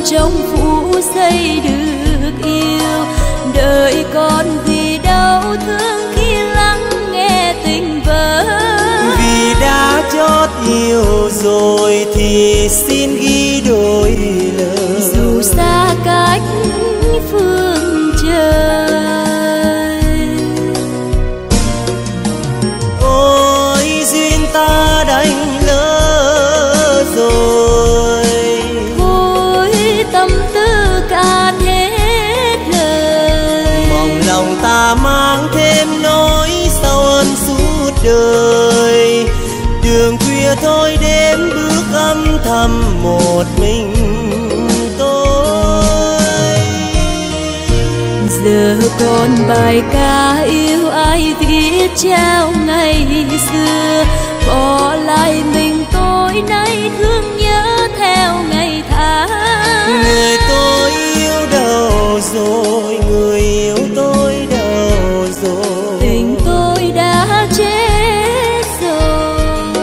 trong phủ xây được yêu. Đời con vì đau thương khi lắng nghe tình vỡ. Vì đã chót yêu rồi thì xin ghi đôi lời. Dù xa cách phương trời. Ôi duyên ta đành lỡ rồi. Thôi tâm tư cạn hết lời. Mong lòng ta mang thêm nỗi sầu ân suốt đời. Đường khuya thôi đêm bước âm thầm một mình tôi. Giờ còn bài ca yêu ai viết trao ngày xưa. Bỏ lại mình tôi nay thương nhớ theo ngày tháng. Người tôi yêu đâu rồi, người yêu tôi đâu rồi. Tình tôi đã chết rồi.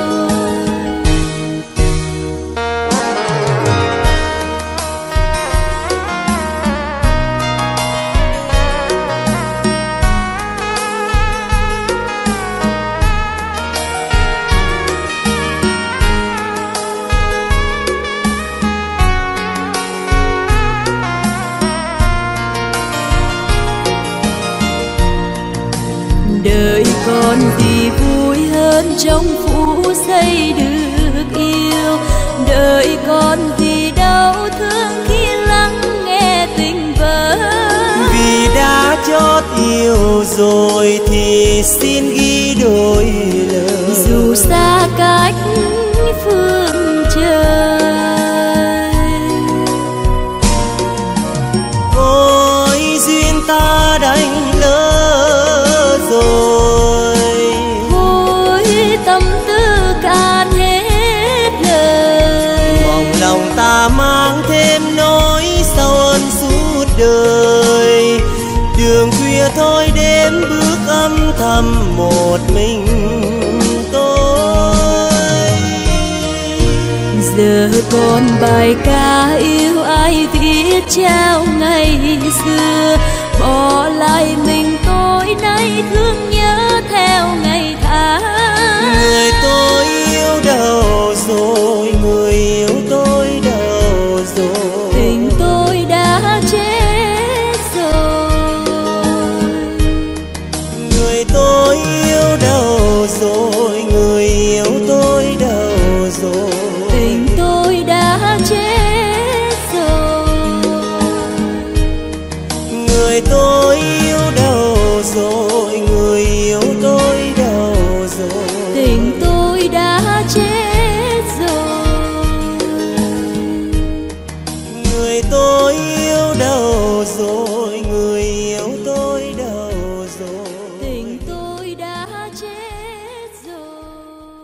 Đời con thì vui hơn trong phủ xây được yêu. Đời con thì đau thương khi lắng nghe tình vỡ. Vì đã chót yêu rồi thì xin ghi đôi lời. Dù xa cách phương trời. Ôi duyên ta đành lỡ rồi. Thôi tâm tư cạn hết lời. Mong lòng ta mang thêm nỗi sầu ân suốt đời. Đường khuya thôi đêm bước âm thầm một mình tôi. Giờ còn bài ca yêu ai viết trao ngày xưa. Bỏ lại mình tôi nay thương nhớ theo ngày tháng. Người tôi yêu đâu rồi, người yêu tôi đâu rồi. Tình tôi đã chết rồi. Người tôi yêu đâu rồi, người yêu tôi đâu rồi. Tình tôi đã chết rồi. Người tôi yêu đâu rồi, người yêu tôi đâu rồi. Tình tôi đã chết rồi. Người tôi yêu đâu rồi, người yêu tôi đâu rồi. Tình tôi đã chết rồi.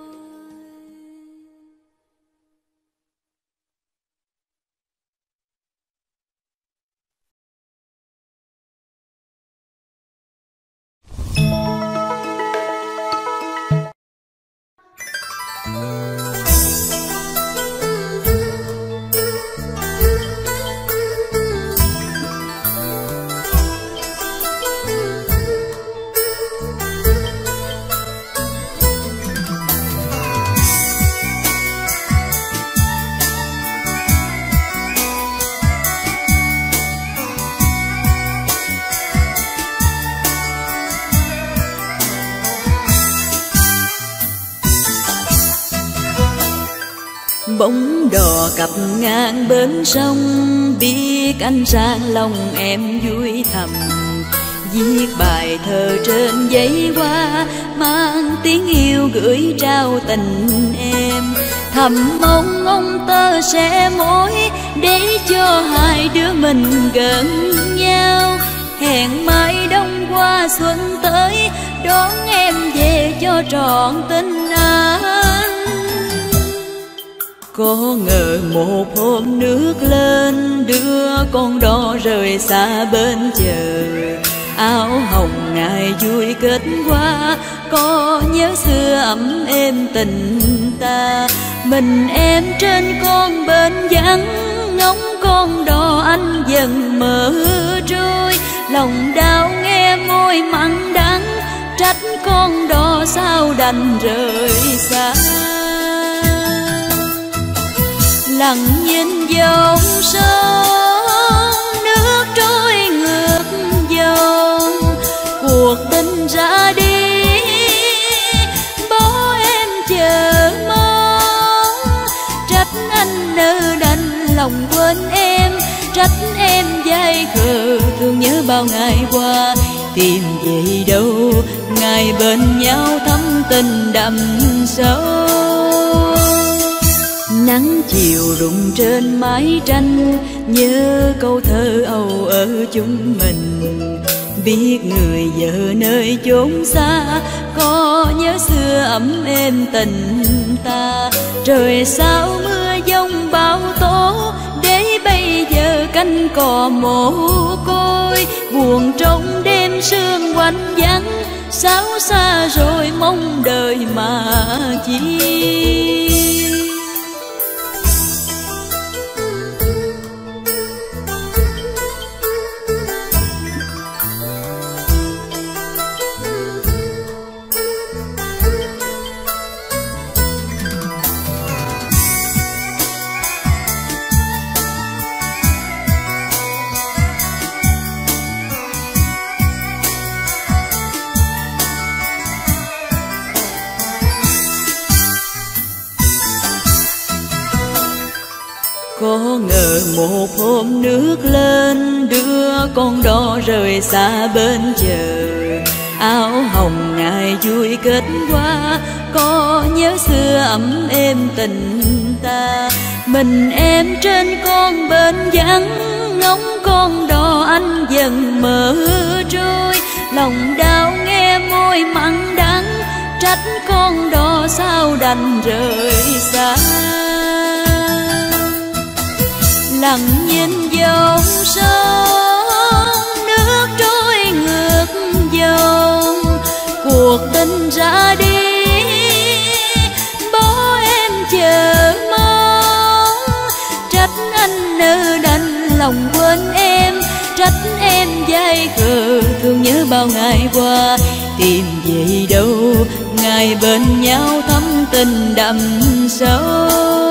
Bóng đò cập ngang bến sông, biết anh sang lòng em vui thầm. Viết bài thơ trên giấy hoa, mang tiếng yêu gửi trao tình em. Thầm mong ông tơ sẽ mối, để cho hai đứa mình gần nhau. Hẹn mai đông qua xuân tới, đón em về cho trọn tình anh. Có ngờ một hôm nước lên, đưa con đò rời xa bên chờ. Áo hồng ngày vui kết hoa, có nhớ xưa ấm êm tình ta. Mình em trên con bên vắng, ngóng con đò anh dần mở trôi. Lòng đau nghe môi mặn đắng, trách con đò sao đành rời xa. Lặng nhìn dòng sông nước trôi ngược dòng, cuộc tình ra đi bỏ em chờ mong. Trách anh nỡ đành lòng quên em, trách em dại khờ thương nhớ bao ngày qua. Tìm về đâu ngày bên nhau thắm tình đậm sâu. Nắng chiều rụng trên mái tranh, nhớ câu thơ âu ở chúng mình. Biết người vợ nơi chốn xa, có nhớ xưa ấm êm tình ta. Trời sao mưa giông bão tố, để bây giờ cánh cò mồ côi. Buồn trong đêm sương quạnh vắng, sao xa rồi mong đời mà chi. Có ngờ một hôm nước lên, đưa con đò rời xa bên chờ. Áo hồng ngày vui kết hoa, có nhớ xưa ấm êm tình ta. Mình em trên con bên vắng, ngóng con đò anh dần mở trôi. Lòng đau nghe môi mặn đắng, trách con đò sao đành rời xa. Lặng nhìn dòng sông nước trôi ngược dòng, cuộc tình ra đi bỏ em chờ mong. Trách anh nỡ đành lòng quên em, trách em dại khờ thương nhớ bao ngày qua. Tìm về đâu ngày bên nhau thắm tình đậm sâu.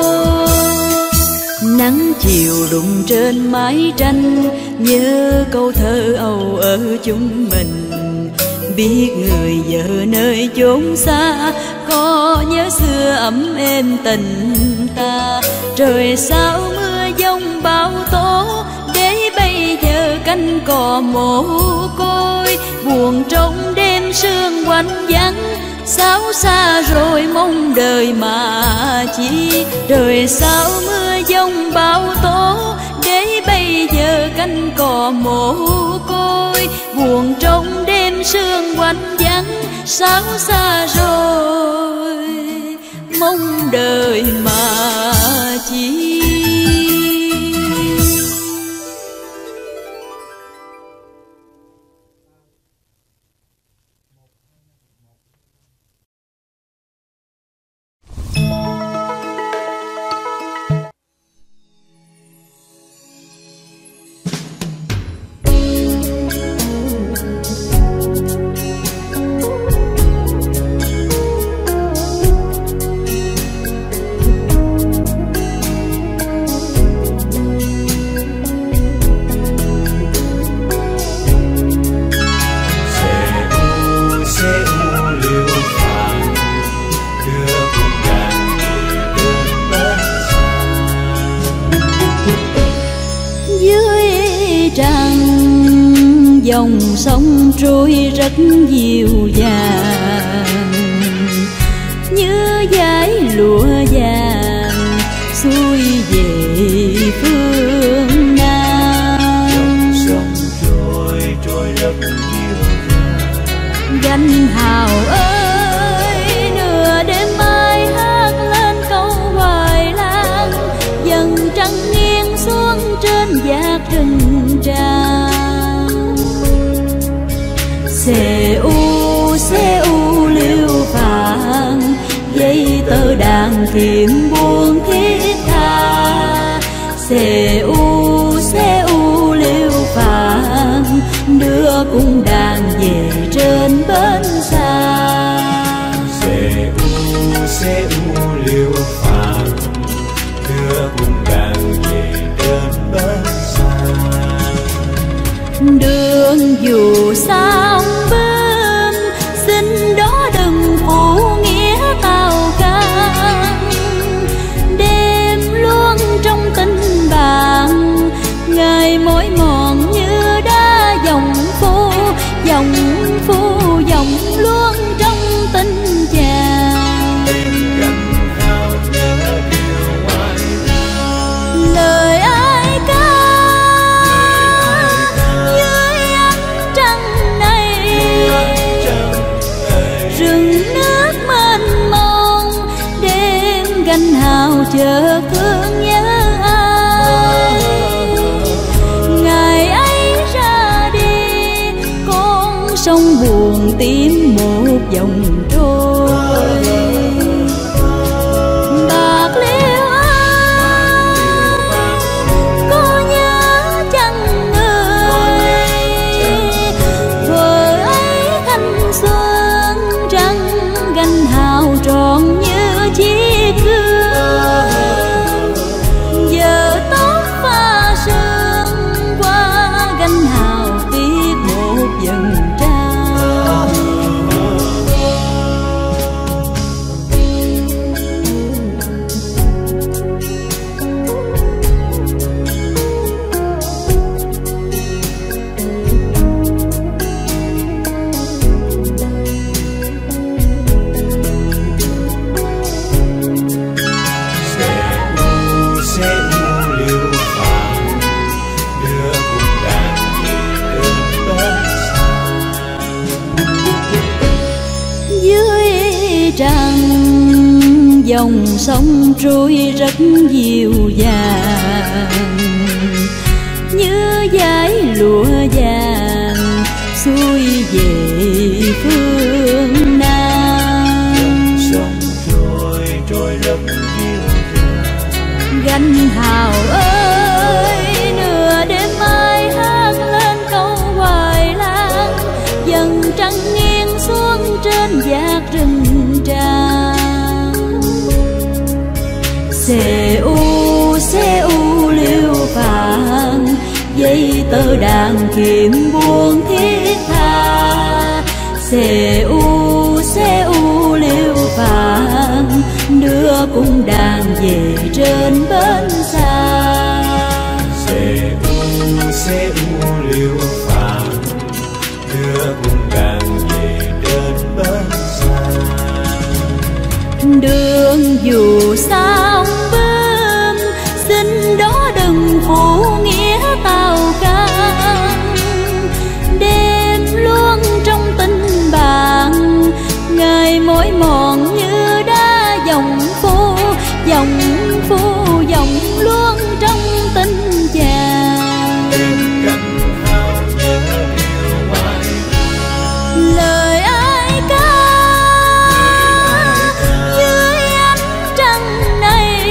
Nắng chiều rụng trên mái tranh, nhớ câu thơ âu ở chúng mình. Biết người vợ nơi chốn xa, có nhớ xưa ấm êm tình ta. Trời sao mưa giông bão tố, để bây giờ cánh cò mồ côi. Buồn trong đêm sương quạnh vắng, sao xa rồi mong đời mà chi. Trời sao mưa giông bão tố, để bây giờ cánh cò mồ côi. Buồn trong đêm sương quạnh vắng, sao xa rồi mong đời mà chi. Dòng sông trôi rất dịu dàng, như dải lụa vàng xuôi về phương Nam. Dòng sông trôi rất dịu dàng. Gánh hào ơi, nửa đêm mai hát lên câu hoài lang, dần trăng nghiêng xuống trên vạt rừng tràm. Xe u liêu phàng, dây tơ đàn thuyền buông thiết tha. Xe u chợt thương nhớ ai. Ngày ấy ra đi con sông buồn tím một dòng trôi. Bạc liêu ơi có nhớ chăng người, thuở ấy thanh xuân trăng gánh hào tròn như chiếc gương. Giờ tóc pha sương qua gánh hào tiếc một dần trăng. Trăng dòng sông trôi rất dịu dàng, như dải lụa vàng xuôi về phương Nam. Dòng sông trôi rất dịu dàng, Gánh hào ơi nửa đêm mai hát lên câu hoài lan, dần trăng nghiêng xuống trên vạt rừng tràm. Xe u liêu vàng dây tơ đàn kiếm buồn thiết tha. Xe u liêu vàng đưa cung đàn về trên bến xa. Xe u liêu vàng đưa cung đàn về trên bến xa. Đường dù sao bướm xin đó đừng phụ nghĩa tàu ca. Đêm luôn trong tình bạn ngày mỏi mòn như đá dòng phu dòng luôn trong tình chàng. Lời ai ca dưới ánh trăng này,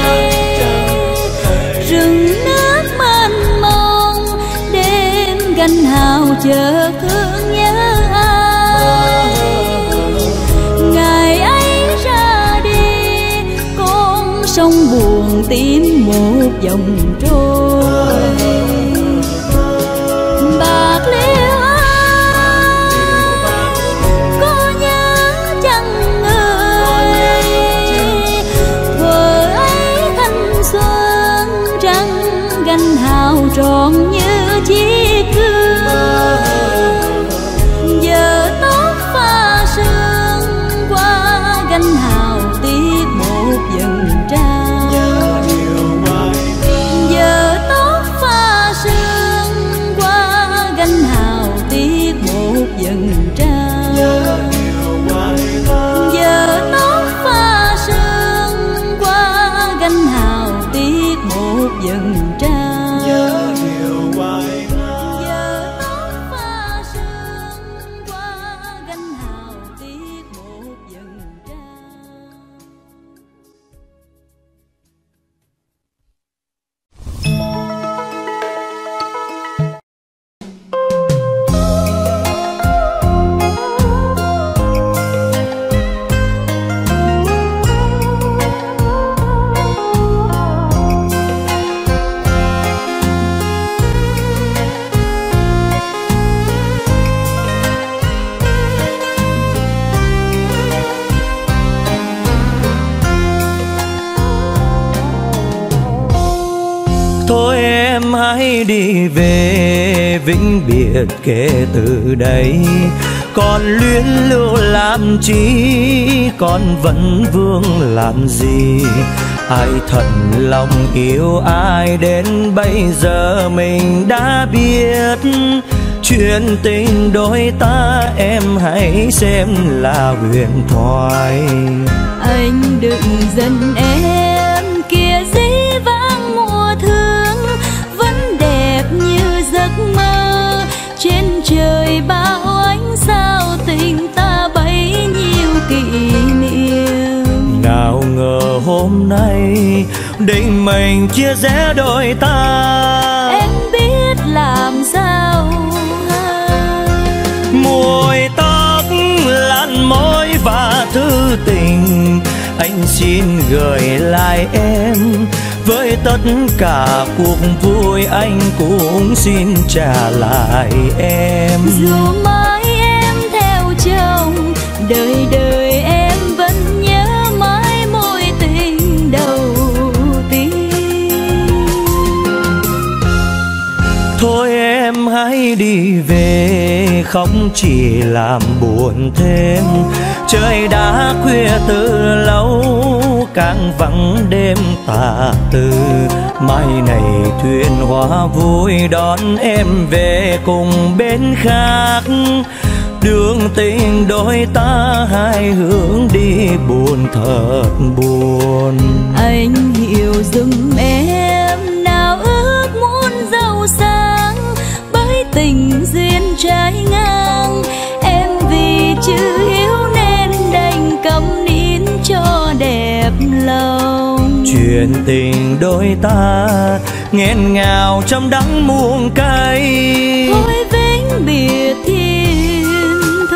rừng nước mênh mông đêm gánh hào chợt thương nhớ ai. Ngày ấy ra đi con sông buồn tím một dòng trôi. Bạc liêu ơi có nhớ chăng người, thuở ấy thanh xuân trăng gánh hào tròn như chiếc gương. Giờ tóc pha sương qua gánh hào tiếc một dần trăng. Giờ tóc pha sương qua gánh hào tiếc một dần trăng. Giờ tóc pha sương qua gánh hào tiếc một dần trăng. Giờ tóc pha sương qua gánh hào tiếc một dần trăng. Thôi em hãy đi về vĩnh biệt kể từ đây. Còn luyến lưu làm chi, còn vẫn vương làm gì? Ai thật lòng yêu ai đến bây giờ mình đã biết. Chuyện tình đôi ta em hãy xem là huyền thoại. Anh đừng giận em trên trời bao ánh sao, tình ta bấy nhiêu kỷ niệm. Nào ngờ hôm nay định mình chia rẽ đôi ta, em biết làm sao mùi tóc lăn môi và thư tình anh xin gửi lại em. Với tất cả cuộc vui anh cũng xin trả lại em. Dù mãi em theo chồng, đời đời em vẫn nhớ mãi mối tình đầu tiên. Thôi em hãy đi về, không chỉ làm buồn thêm. Trời đã khuya từ lâu, càng vắng đêm tà tư. Mai này thuyền hoa vui đón em về cùng bên khác. Đường tình đôi ta hai hướng đi buồn thật buồn. Anh hiểu giùm em, nào ước muốn giàu sang, bởi tình duyên trái ngang. Em vì chữ hiếu nên đành câm nín cho đẹp lòng. Chuyện tình đôi ta nghẹn ngào trong đắng muôn cay. Thôi vĩnh biệt thiên thu.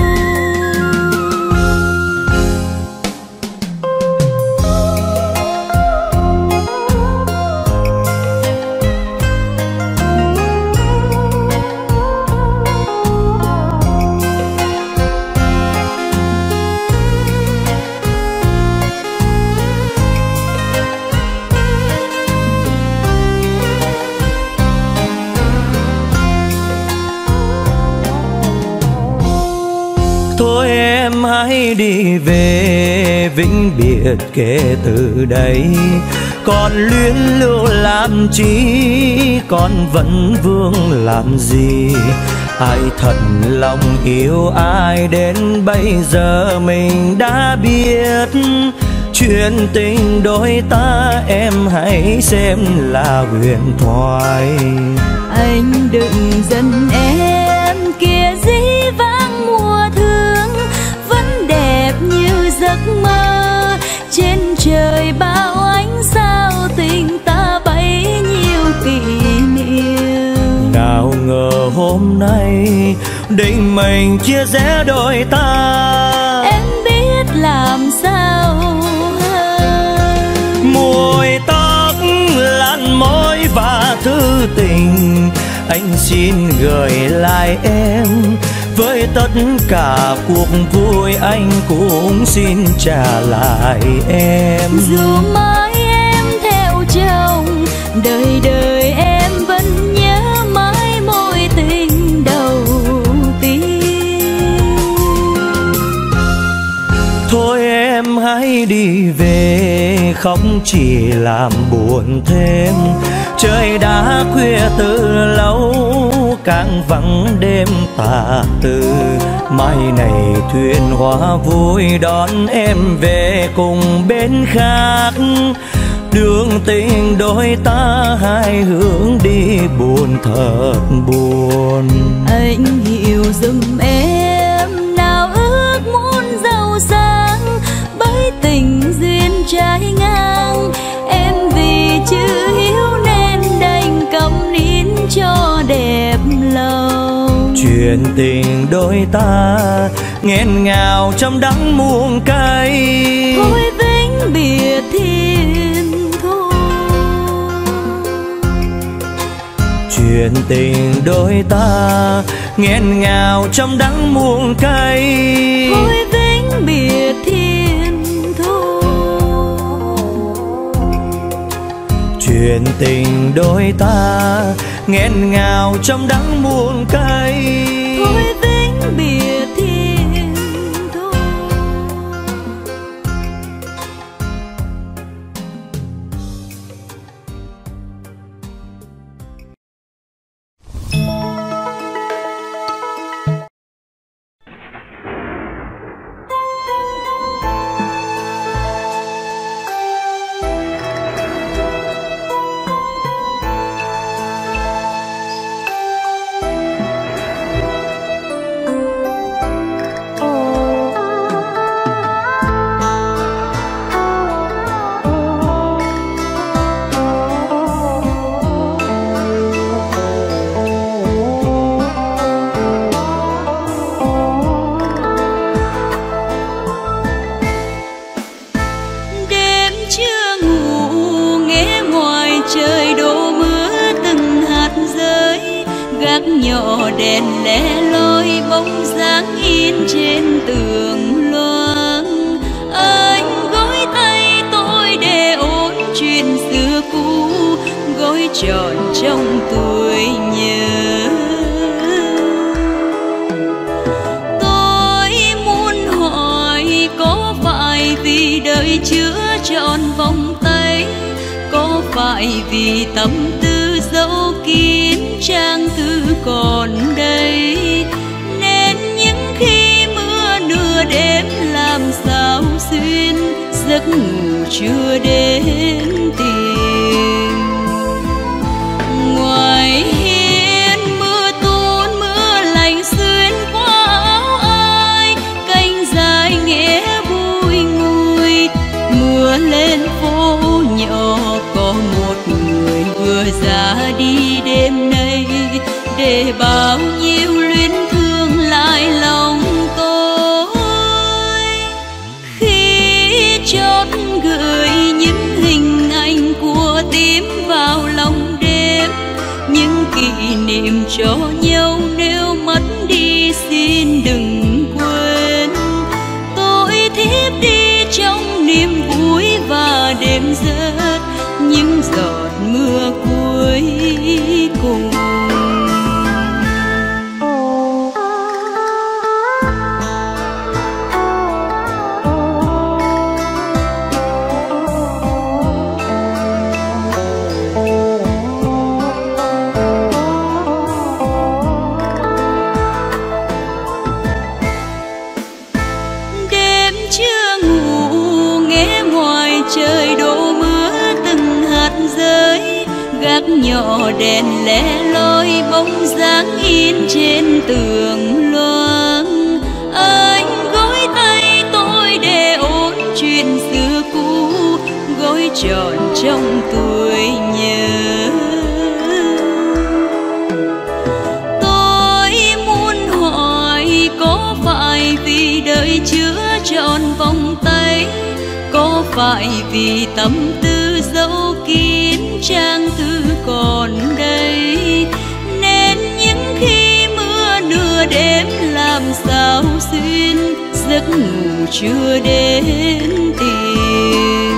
Thôi em hãy đi về, vĩnh biệt kể từ đây. Còn luyến lưu làm chi, con vẫn vương làm gì. Ai thật lòng yêu ai đến bây giờ mình đã biết. Chuyện tình đôi ta em hãy xem là huyền thoại. Anh đừng giận em, kia dĩ vãng mùa thương vẫn đẹp như giấc mơ. Trên trời bao ánh sao, tình ta bấy nhiêu kỷ niệm. Nào ngờ hôm nay định mình chia rẽ đôi ta, em biết làm sao mùi tóc lăn môi và thư tình anh xin gửi lại em. Với tất cả cuộc vui anh cũng xin trả lại em. Dù mãi em theo chồng, đời đời em vẫn nhớ mãi mối tình đầu tiên. Thôi em hãy đi về, không chỉ làm buồn thêm. Trời đã khuya từ lâu, càng vắng đêm tà tư. Mai này thuyền hoa vui đón em về cùng bên khác. Đường tình đôi ta hai hướng đi buồn thật buồn. Anh hiểu giùm em, nào ước muốn giàu sang, bởi tình duyên trái ngang. Em vì chữ hiếu nên đành câm nín cho đẹp lòng. Chuyện tình đôi ta nghẹn ngào trong đắng muôn cay. Thôi vĩnh biệt thiên thu. Chuyện tình đôi ta nghẹn ngào trong đắng muôn cay. Thôi vĩnh biệt thiên thu. Chuyện tình đôi ta nghẹn ngào trong đắng muôn cay. Thôi vĩnh biệt thiên thu. nhỏ đèn lẻ loi bóng dáng in trên tường loang. Anh gối tay tôi để ôn chuyện xưa cũ, gói trọn trong tuổi nhớ. Tôi muốn hỏi có phải vì đời chưa trọn vòng tay, có phải vì tâm tư dấu kín trang thư còn đây, nên những khi mưa nửa đêm làm sao xuyên giấc ngủ chưa đến tìm. Ngoài hiên mưa tuôn mưa lạnh xuyên qua áo ai, cánh dài nghe vui ngùi. Mưa lên phố nhỏ có một người vừa ra đi đêm nay, để bao nhiêu luyến thương lại lòng tôi. Khi chót gửi những hình ảnh của tím vào lòng đêm, những kỷ niệm cho nhau nếu mất đi xin đừng quên. Tôi thiếp đi trong niềm vui và đêm rớt những giọt mưa cuối cùng. Đêm chưa ngủ nghe ngoài trời đổ mưa từng hạt rơi, gác nhỏ đèn lẻ loi bóng dáng in trên tường loang. Anh gối tay tôi để ôn chuyện xưa cũ, gói trọn trong tuổi nhớ. Tôi muốn hỏi có phải vì đời chưa trọn vòng tay, có phải vì tâm tư dấu kín trang thư còn đây, nên những khi mưa nửa đêm làm sao xuyên giấc ngủ chưa đến tìm.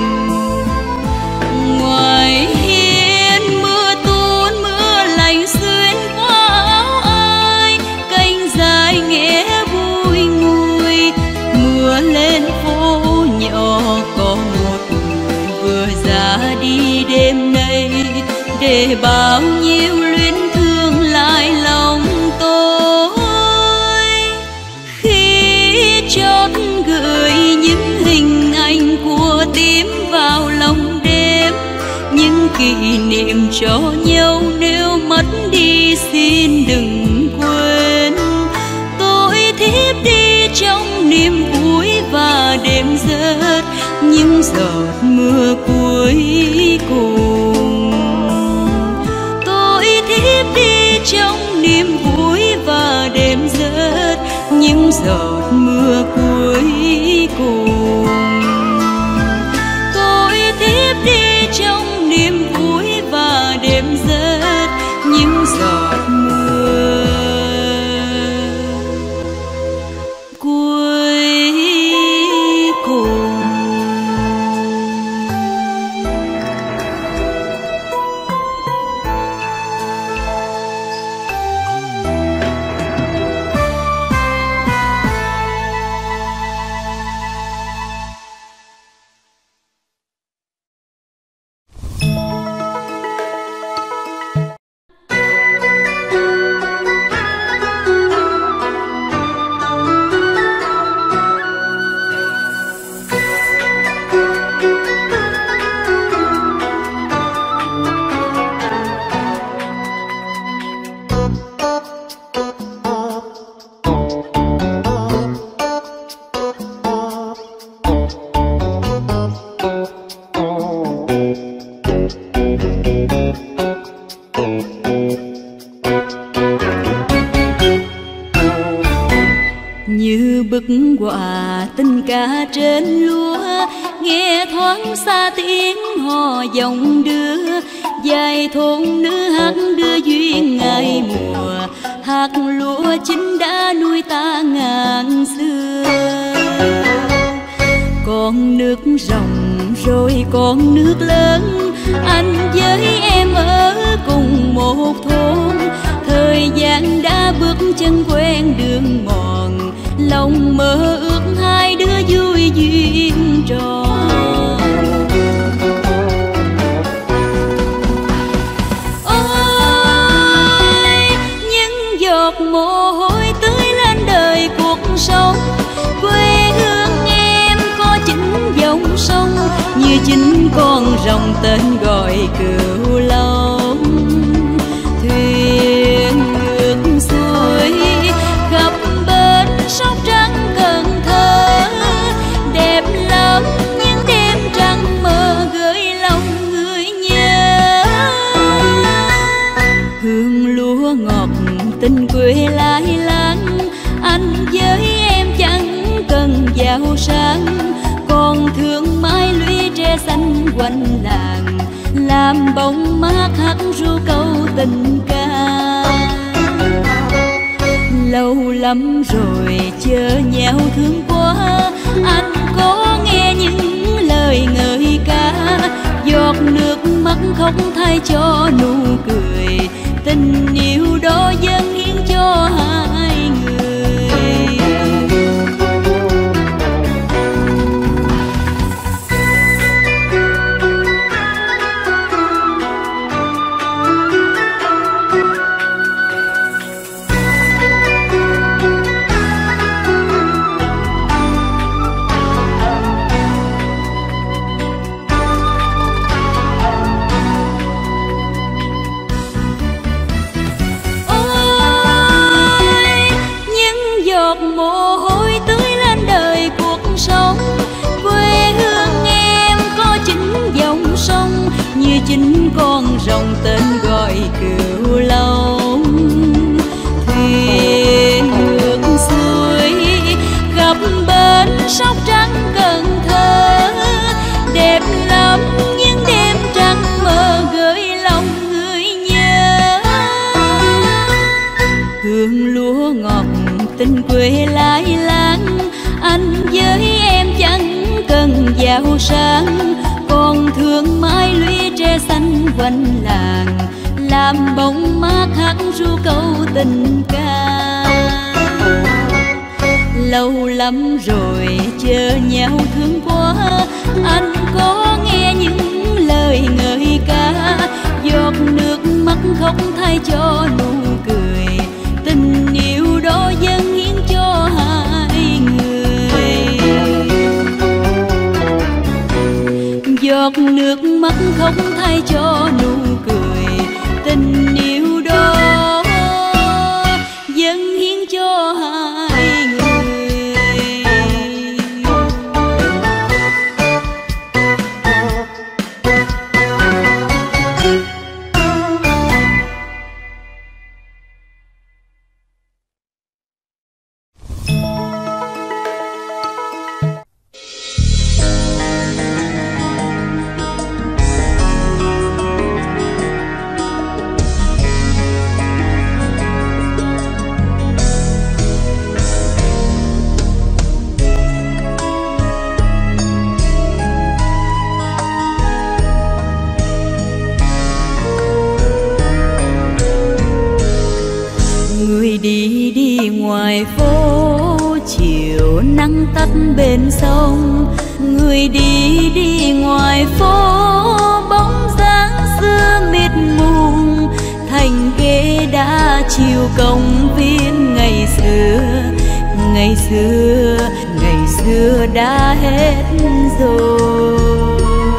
Ngoài hiên mưa tuôn mưa lạnh xuyên qua áo ai, cánh dài nghe vui ngùi. Mưa lên phố nhỏ có một người vừa ra đi đêm nay, để bao nhiêu luyến thương lại lòng tôi. Khi chót gửi những hình ảnh của tím vào lòng đêm, những kỷ niệm cho nhau nếu mất đi xin đừng quên. Tôi thiếp đi trong niềm vui và đêm rớt những giọt mưa cuối cùng. Tôi thiếp đi trong niềm vui và đêm rớt những giọt mưa cuối cùng. Tôi thiếp đi trong niềm vui và đêm rớt những giọt mưa cuối cùng. Như bức họa tình ca trên lúa, nghe thoáng xa tiếng hò dòng đưa. Dài thôn nữ hát đưa duyên ngày mùa, hạt lúa chín đã nuôi ta ngàn xưa. Con nước ròng rồi con nước lớn, anh với em ở cùng một thôn. Thời gian đã bước chân quen đường mòn, lòng mơ ước hai đứa vui duyên tròn. Ôi những giọt mồ hôi tưới lên đời cuộc sống, quê hương em có chính dòng sông, như chính con rồng tên gọi Cửu Long. Thuyền ngược xuôi khắp bến sông trắng Cần Thơ, đẹp lắm những đêm trăng mơ gửi lòng người nhớ. Hương lúa ngọt tình quê lai láng, anh với em chẳng cần giàu sang, còn thương mãi lũy tre xanh quanh làng, làm bóng mát hát ru câu tình ca. Lâu lắm rồi chờ nhau thương quá, anh có nghe những lời ngợi ca. Giọt nước mắt khóc thay cho nụ cười, tình yêu đó dâng hiến cho hai người. Mồ hôi tưới lên đời cuộc sống, quê hương em có chính dòng sông, như chính con rồng tên gọi Cửu Long. Thuyền ngược xuôi khắp bến sông trắng Cần Thơ, đẹp lắm những đêm trăng mơ gửi lòng người nhớ. Hương lúa ngọt tình quê lai láng, anh với em chẳng cần giàu sang, còn thương mãi lũy tre xanh quanh làng, làm bóng mát hát ru câu tình ca. Lâu lắm rồi chờ nhau thương quá, anh có nghe những lời ngợi ca. Giọt nước mắt khóc thay cho nụ cười, tình yêu đó dâng hiến cho hai người. Giọt nước mắt khóc thay cho nụ cười, tình yêu đó dâng hiến cho hai người. Ngoài phố chiều nắng tắt bên sông, người đi đi ngoài phố bóng dáng xưa mịt mùng, thành ghế đã chiều công viên ngày xưa. Ngày xưa, ngày xưa đã hết rồi.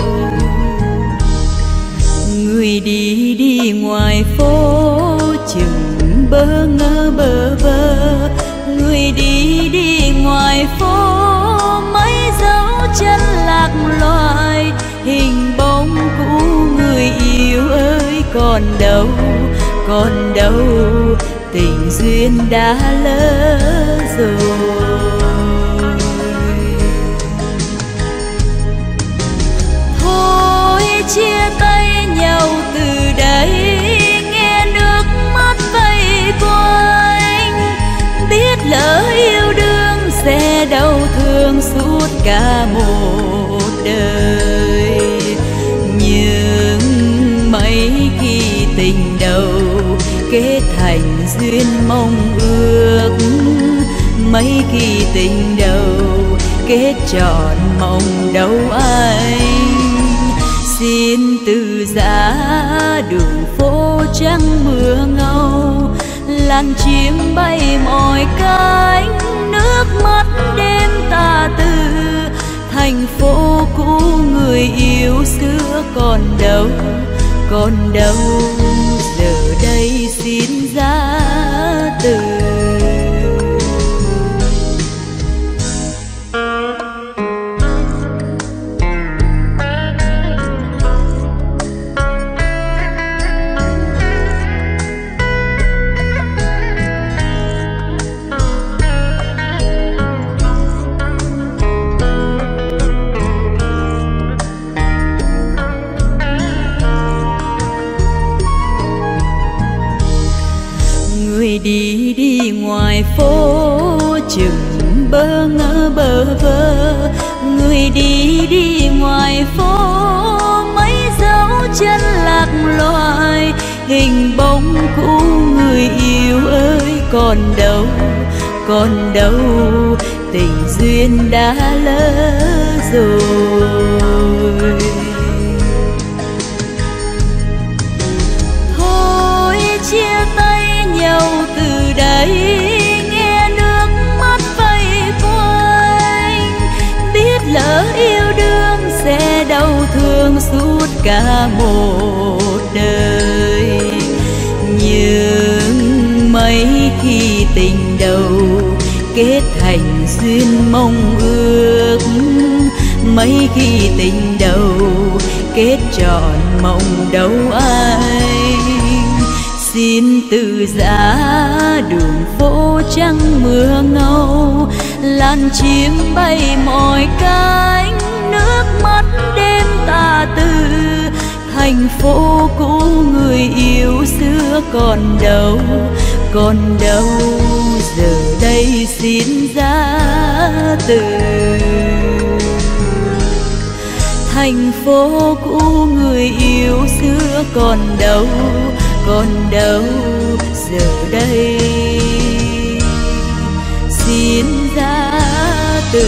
Người đi đi ngoài phố chừng bơ ngơ bơ vơ, người đi đi ngoài phố mấy dấu chân lạc loài. Hình bóng cũ người yêu ơi còn đâu, còn đâu, tình duyên đã lỡ rồi. Thôi chia tay nhau từ đây, nghe nước mắt vây qua. đau thương suốt cả một đời. Nhưng mấy khi tình đầu kết thành duyên mong ước, mấy khi tình đầu kết trọn mong đâu anh. Xin từ giã đường phố trắng mưa ngâu, làn chim bay mỏi cánh, nước mắt đêm tà tư. Thành phố cũ người yêu xưa còn đâu, còn đâu, giờ đây xin ra từ. Đi đi ngoài phố chừng bơ ngỡ bơ vơ, người đi đi ngoài phố mấy dấu chân lạc loài. Hình bóng cũ người yêu ơi còn đâu, còn đâu, tình duyên đã lỡ rồi. Thôi chia tay nhau từ đây, nghe nước mắt vây quanh. Biết lỡ yêu đương sẽ đau thương suốt cả một đời. Nhưng mấy khi tình đầu kết thành duyên mong ước, mấy khi tình đầu kết trọn mong đâu anh. Xin từ giã đường phố trắng mưa ngâu, làn chim bay mỏi cánh, nước mắt đêm tà tư. Thành phố cũ người yêu xưa còn đâu, còn đâu, giờ đây xin ra từ. Thành phố cũ người yêu xưa còn đâu, còn đâu, giờ đây xin ra từ.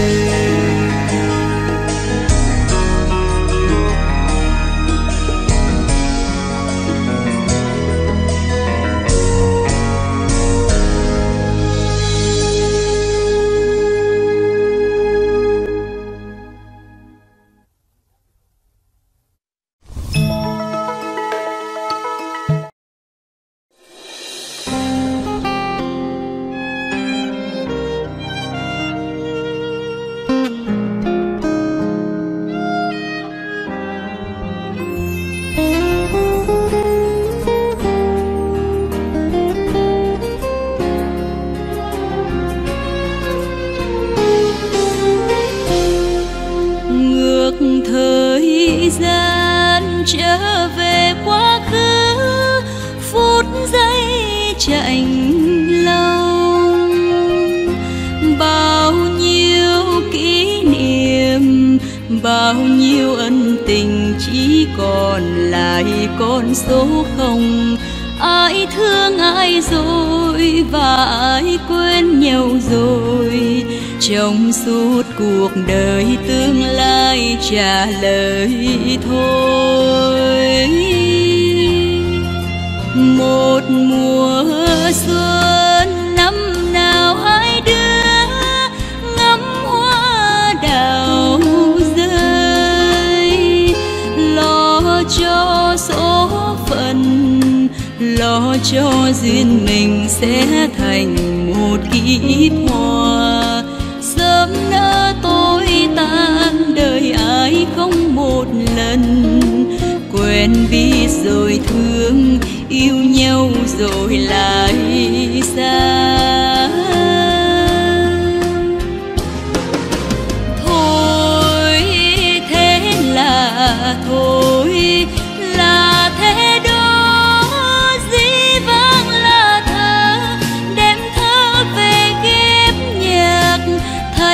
Trở về quá khứ, phút giây chạnh lòng. Bao nhiêu kỷ niệm, bao nhiêu ân tình chỉ còn lại con số không. Ai thương ai rồi và ai quên nhau rồi. Trong suốt cuộc đời tương lai trả lời thôi. Một mùa xuân năm nào hai đứa ngắm hoa đào rơi, lo cho số phận, lo cho duyên mình sẽ thành một kiếp hoa. Sớm nỡ tối tan đời ai không một lần, quen biết rồi thương, yêu nhau rồi lại xa. Thôi thế là thôi, là thế đó, dĩ vãng là thơ, đem thơ về ghép nhạc.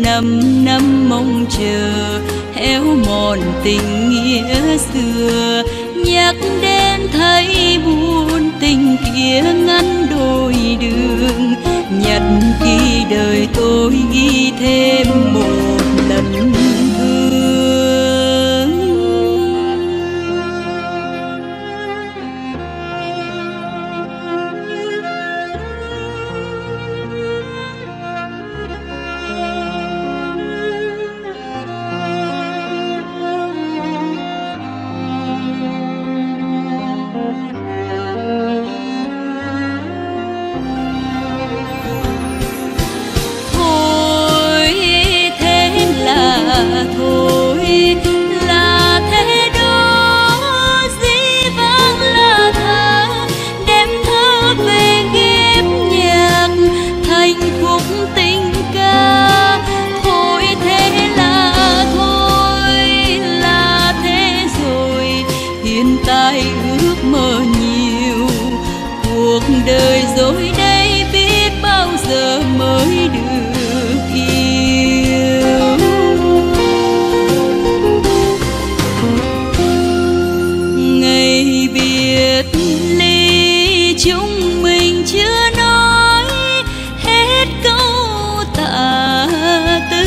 năm năm mong chờ, héo mòn tình nghĩa xưa. Nhắc đến thấy buồn, tình kia ngăn đôi đường. Nhật ký đời tôi ghi thêm một lần thương. Thôi là thế đó, dĩ vãng là thơ, đem thơ về ghép nhạc thành khúc tình ca. Thôi thế là thế rồi, hiện tại ước mơ nhiều. Cuộc đời rồi đây biết bao giờ mới được yêu. Ngày biệt ly chúng mình chưa nói hết câu tạ tư.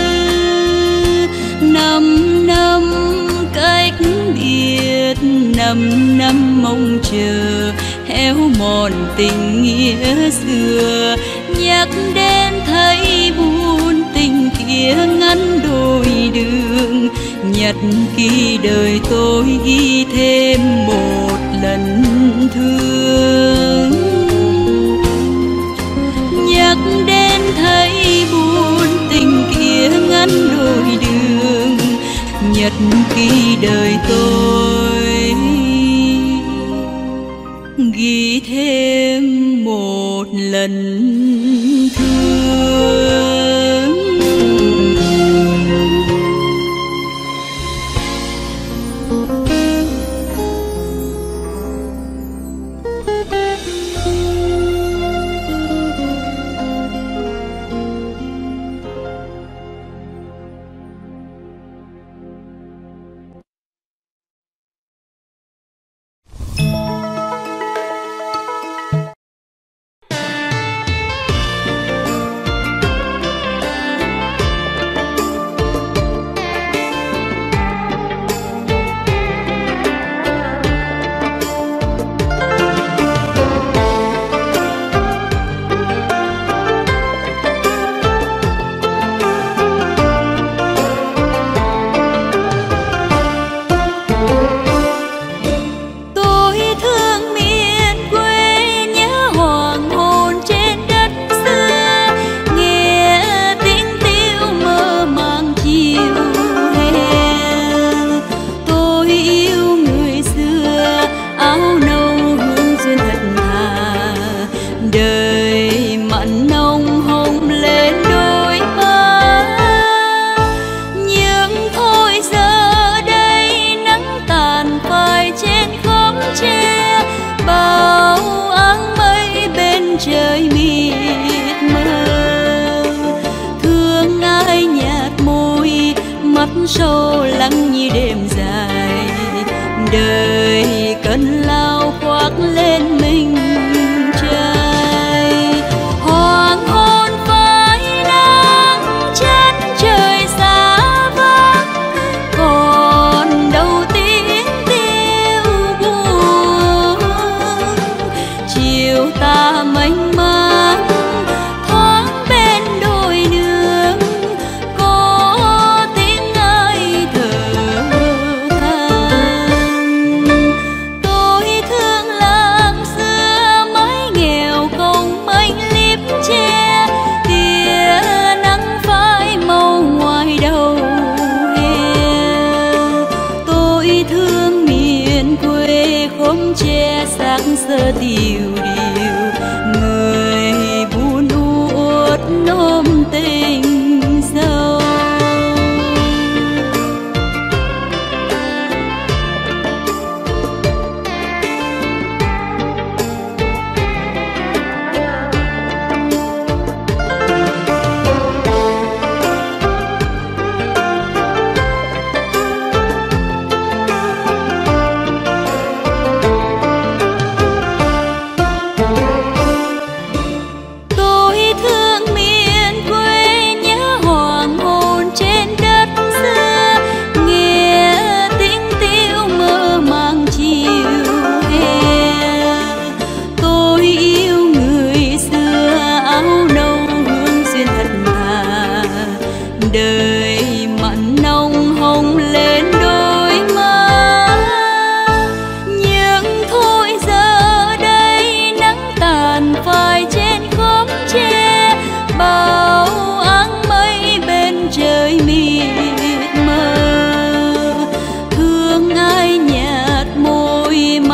5 năm cách biệt, 5 năm mong chờ, héo mòn tình nghĩa xưa. Nhắc đến thấy buồn, tình kia ngăn đôi đường. Nhật ký đời tôi ghi thêm một lần thương. Nhắc đến thấy buồn, tình kia ngăn đôi đường. Nhật ký đời tôi ghi thêm một lần thương. sâu lắng như đêm dài, đời cơn lao khoác lên mình trai. Hoàng hôn phai nắng chân trời xa vắng, còn đâu tiếng tiêu buồn. Chiều ta mênh mang thoáng bên đôi đường, có tiếng ai thở than. Tôi thương làng xưa mái nghèo không manh liếp che, tia nắng phai màu ngoài đầu hè. Tôi thương miền quê khóm tre sáng sơ tiều điệu, người buồn uất nôm tình sâu.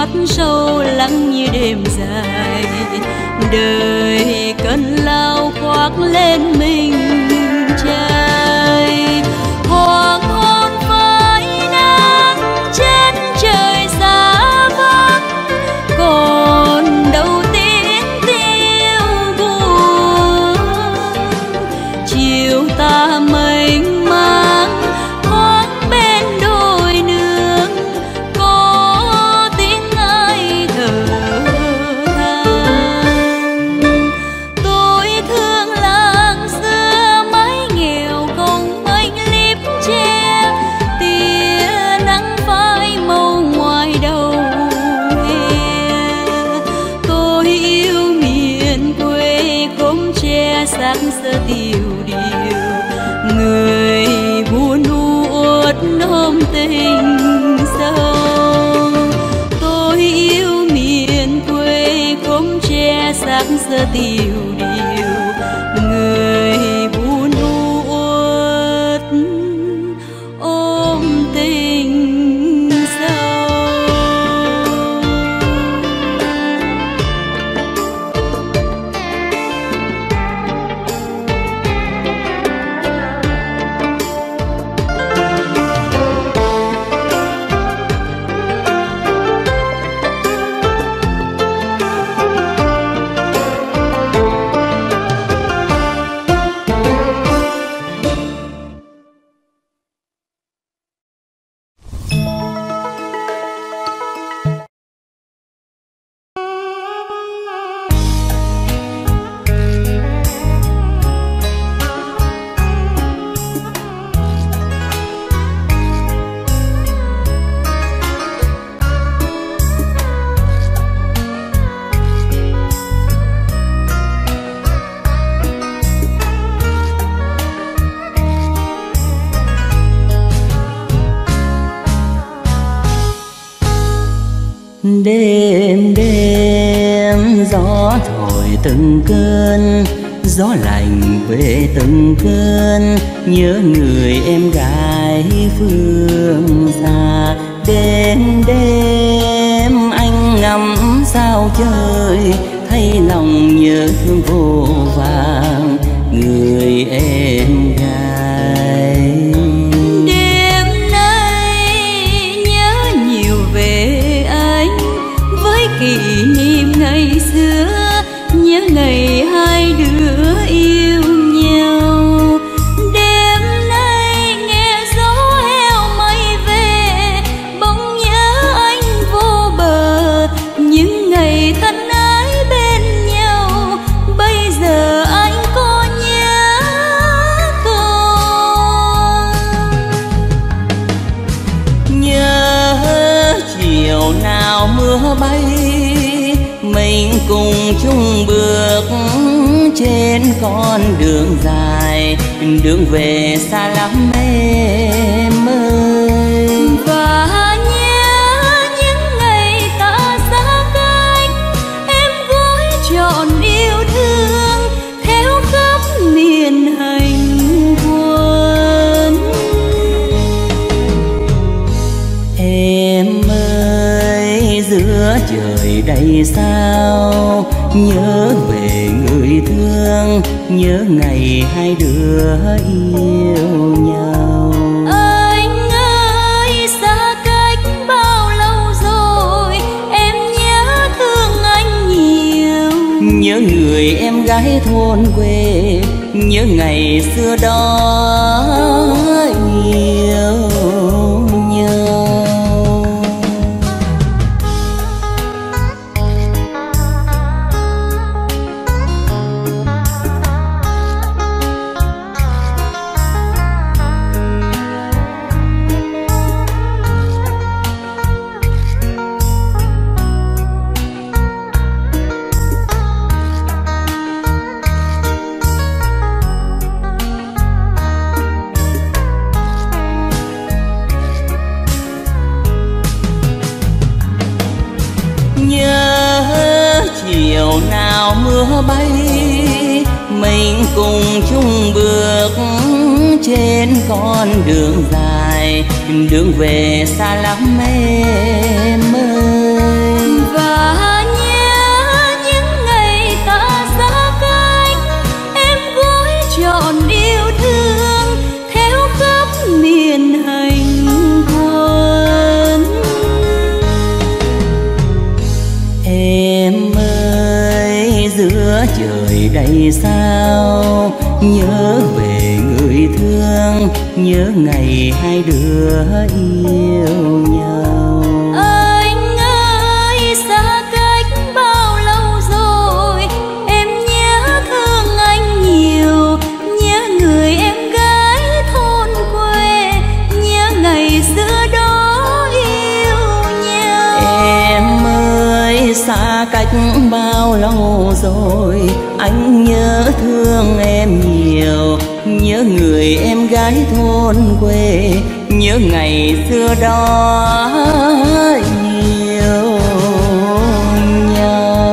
mắt sâu lắng như đêm dài. Đời cơn lao khoác lên mình trai. Hoàng hôn phai nắng trên trời xa vắng, còn đâu tiếng tiêu buồn. Chiều ta mênh mang thoáng bên đồi nương, có tiếng ai thở than. Tôi thương làng xưa mái nghèo không mênh liếp che, tia nắng phai màu ngoài đầu hè. Tôi yêu miền quê khóm tre sáng sơ tiêu điều, người buồn uất ôm tình sâu. Tôi yêu miền quê khóm tre sáng sơ tiêu điều, người buồn uất ôm tình sâu. Đêm đêm gió thổi từng cơn, gió lạnh về từng cơn, nhớ người em gái phương xa. Đêm đêm anh ngắm sao trời, thấy lòng nhớ thương vô vàng người em gái. Đêm nay nhớ nhiều về anh, với kỷ niệm ngày xưa, nhớ ngày hai đứa yêu nhau. Đêm nay nghe gió heo mây về, bỗng nhớ anh vô bờ. Những ngày thân ái bên nhau, bây giờ anh có nhớ không? Nhớ chiều nào mưa bay, mình cùng chung bước trên con đường dài, đường về xa lắm em ơi. Và nhớ những ngày ta xa cách, em gối trọn yêu thương theo khắp miền hành quân. Em ơi giữa trời đầy sao, nhớ về người thương, nhớ ngày hai đứa yêu nhau. Anh ơi xa cách bao lâu rồi, em nhớ thương anh nhiều. Nhớ người em gái thôn quê, nhớ ngày xưa đó yêu nhau. chiều nào mưa bay, mình cùng chung bước trên con đường dài, đường về xa lắm em ơi. trời đầy sao, nhớ về người thương, nhớ ngày hai đứa yêu nhau. Anh ơi xa cách bao lâu rồi, em nhớ thương anh nhiều, nhớ người em gái thôn quê, nhớ ngày xưa đó yêu nhau. Em ơi xa cách bao lâu rồi, anh nhớ thương em nhiều, nhớ người em gái thôn quê, nhớ ngày xưa đó yêu nhau.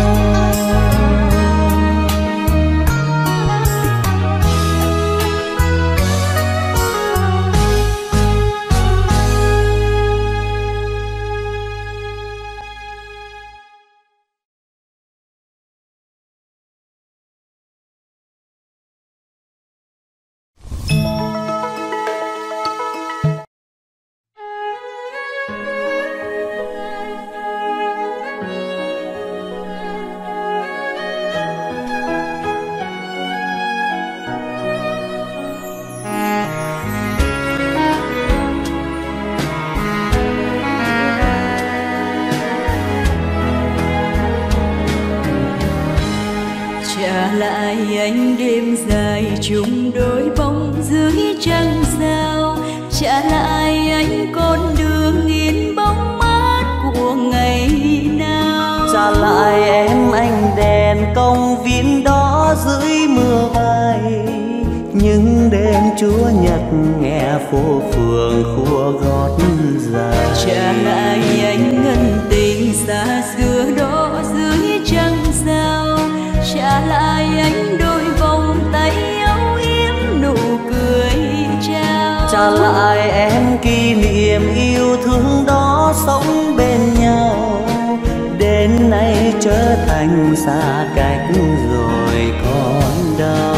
Trả lại anh đêm dài chung đôi bóng dưới trăng sao, trả lại anh con đường yên bóng mát của ngày nào. Trả lại em ánh đèn công viên đó dưới mưa bay, những đêm Chúa Nhật nghe phố phường khua gót dài. Trả lại anh ngân tình xa xưa đó dưới trăng sao, trả lại anh đôi vòng tay âu yếm nụ cười trao. Trả lại em kỷ niệm yêu thương đó sống bên nhau, đến nay trở thành xa cách rồi còn đâu.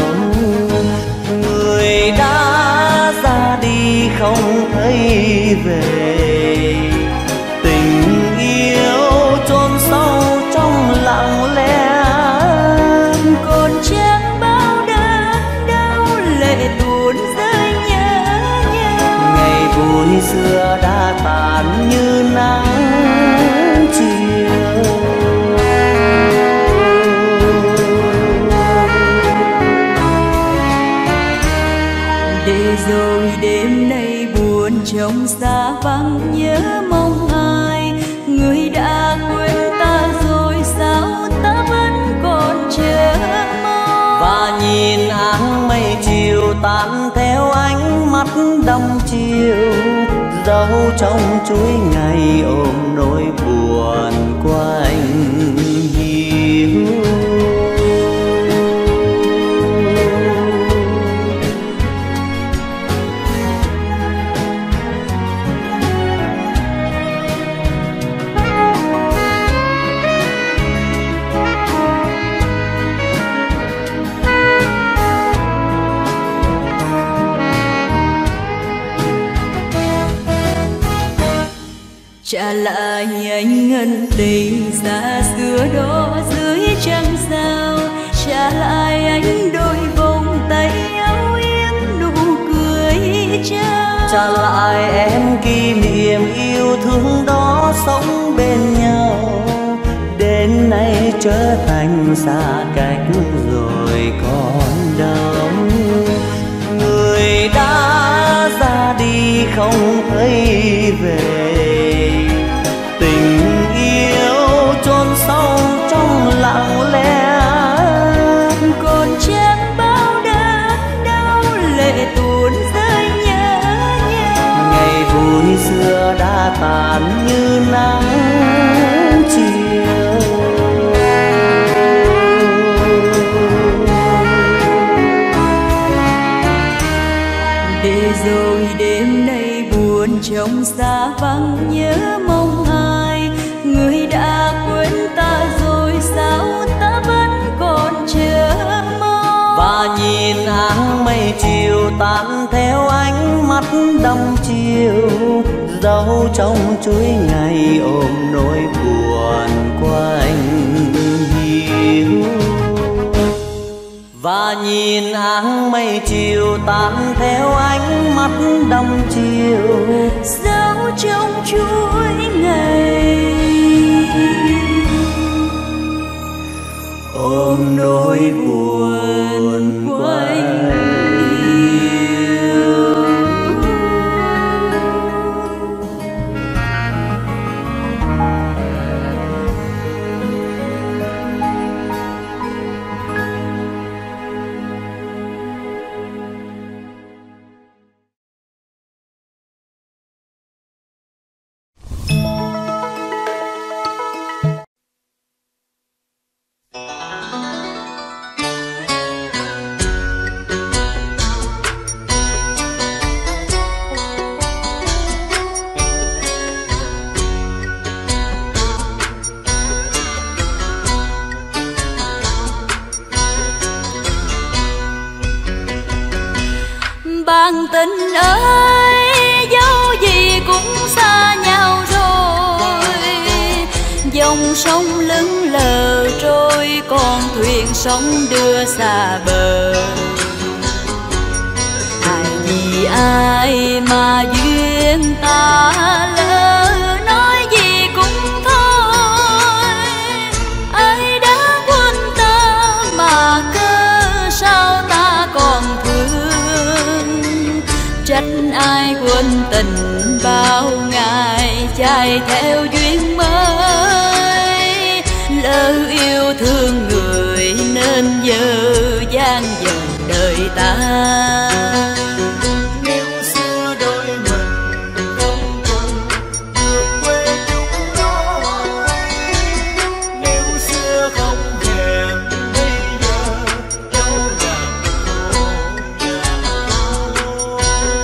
Người đã ra đi không thấy về, tình yêu chôn sâu trong lặng lẽ. Còn chẳng bao đớn đau lệ tuôn rơi nhớ nhau. Ngày vui xưa đã tàn như nắng chiều. Để rồi đêm nay buồn trong xa vắng nhớ mong ai, người đã quên ta rồi sao ta vẫn còn chờ mong. Và nhìn áng mây chiều tan theo ánh mắt đăm chiều, dấu trong chuỗi ngày ôm nỗi buồn của anh hiu. Trả lại anh ngân tình xa xưa đó dưới trăng sao, trả lại anh đôi vòng tay âu yếm nụ cười trao. Trả lại em kỷ niệm yêu thương đó sống bên nhau, đến nay trở thành xa cách rồi còn đâu. Người đã ra đi không thấy về, tình yêu chôn sâu trong lặng lẽ. Còn chẳng bao đớn đau lệ tuôn rơi nhớ nhau. Ngày vui xưa đã tàn như nắng chiều. Để rồi đêm nay buồn trong xa vắng nhớ mong ai, người đã quên ta rồi sao ta vẫn còn chờ mong. Và nhìn áng mây chiều tan theo ánh mắt đăm chiều, dấu trong chuỗi ngày ôm nỗi buồn của anh hiu. và nhìn áng mây chiều tan theo ánh mắt đăm chiều dấu trong chuỗi ngày. Ôm nỗi buồn quanh bạn tình ơi, dẫu gì cũng xa nhau rồi. Dòng sông lững lờ trôi, còn thuyền sóng đưa xa bờ. Ai vì ai mà duyên ta lỡ, nói gì cũng thôi. Ai đã quên ta mà cớ sao ta còn thương. Trách ai quên tình bao ngày chạy theo duyên mới. Lỡ yêu thương người nên giờ gian dở đời ta. Nếu xưa đôi mình không cùng được quê chúng nói, nếu xưa không hẹn bây giờ đâu làm khổ nhau.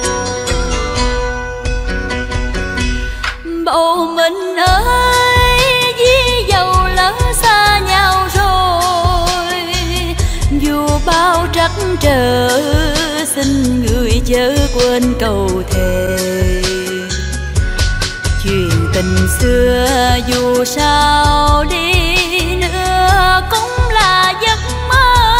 Bầu mình ơi, vì dầu lỡ xa nhau rồi. Dù bao trắc trở, xin người chớ quên câu thề. Chuyện tình xưa dù sao đi nữa cũng là giấc mơ.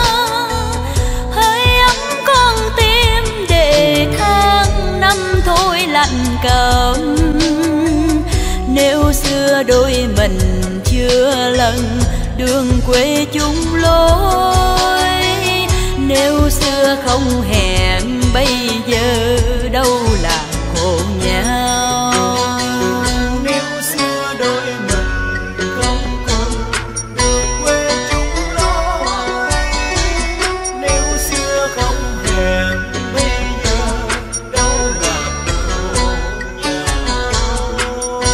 Hơi ấm con tim để tháng năm thôi lạnh cơm. Nếu xưa đôi mình chưa lần đường quê chung lối, nếu xưa không hẹn bây giờ đâu là khổ nhau. Nếu xưa đôi mình không cùng được quê chúng nói, nếu xưa không hẹn bây giờ đâu làm khổ nhau.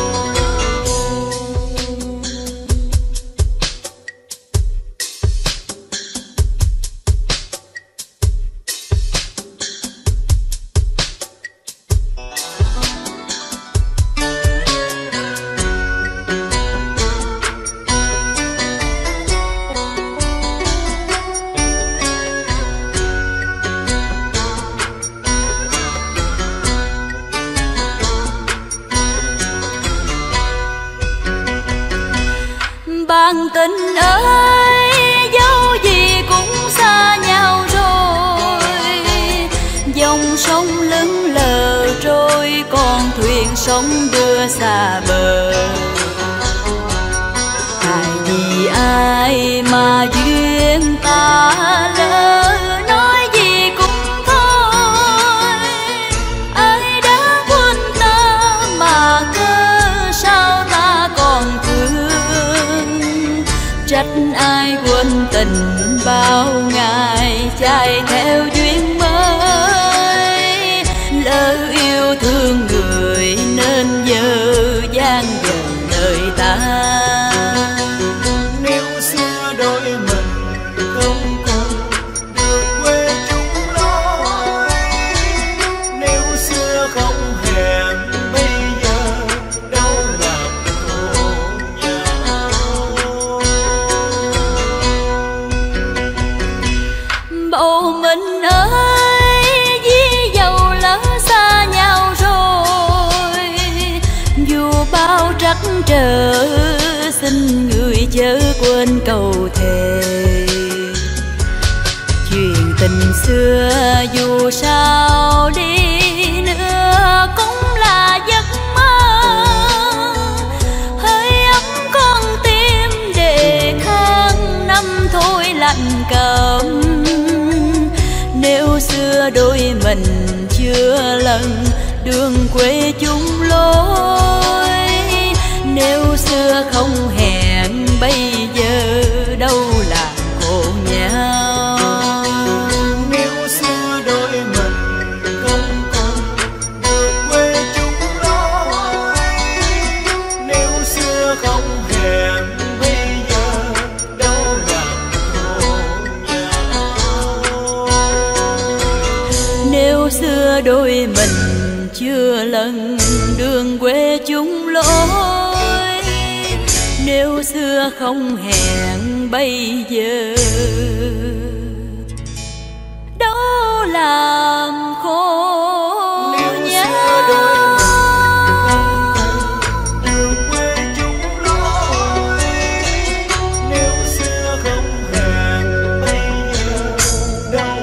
Bạn tình ơi, dẫu gì cũng xa nhau rồi. Dòng sông lững lờ trôi, còn thuyền sóng đưa xa bờ. Ai vì ai mà duyên ta lỡ, nói gì cũng thôi. Ai đã quên ta mà cớ sao ta còn thương. Trách ai quên tình bao ngày chạy theo duyên mới. Lỡ yêu thương người nên giờ gian dở đời ta. Nếu xưa đôi mình không cùng được quê chúng nói, nếu xưa không hẹn bây giờ đâu làm khổ nhau. Bầu mình ơi, vì dầu lỡ xa nhau rồi. Dù bao trắc trở, xin người chớ quên câu thề. xưa dù sao đi nữa cũng là giấc mơ, hơi ấm con tim để tháng năm thôi lạnh câm. Nếu xưa đôi mình chưa lần đường quê chung lối, nếu xưa không hẹn bây giờ đâu là khổ nhau. Nếu xưa đôi mình không cùng đường quê chung lối, nếu xưa không hẹn bây giờ đâu là khổ nhau. Nếu xưa đôi mình chưa lần đường quê chung lối, nếu xưa không hẹn bây giờ đâu làm khổ nhau. Đường quê chung lối, nếu xưa không hẹn bây giờ đâu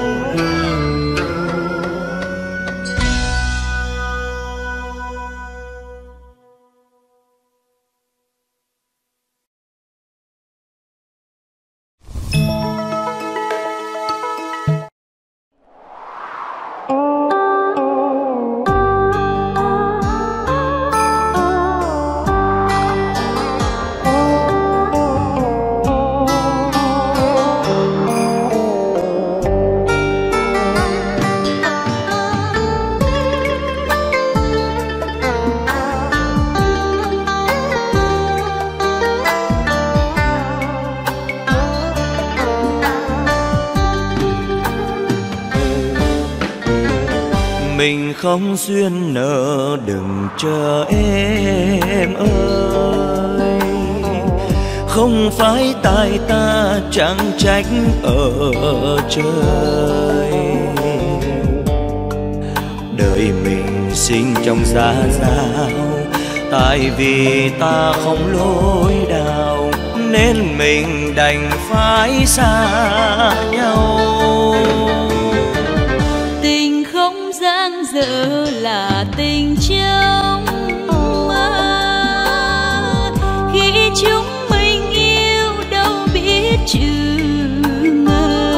mình không duyên nợ đừng chờ em ơi, không phải tại ta chẳng trách ở trời. Đời mình sinh trong giá giáo, tại vì ta không lối đào nên mình đành phải xa nhau. Tình không dang dở là tình trong mơ, khi chúng mình yêu đâu biết chữ ngờ.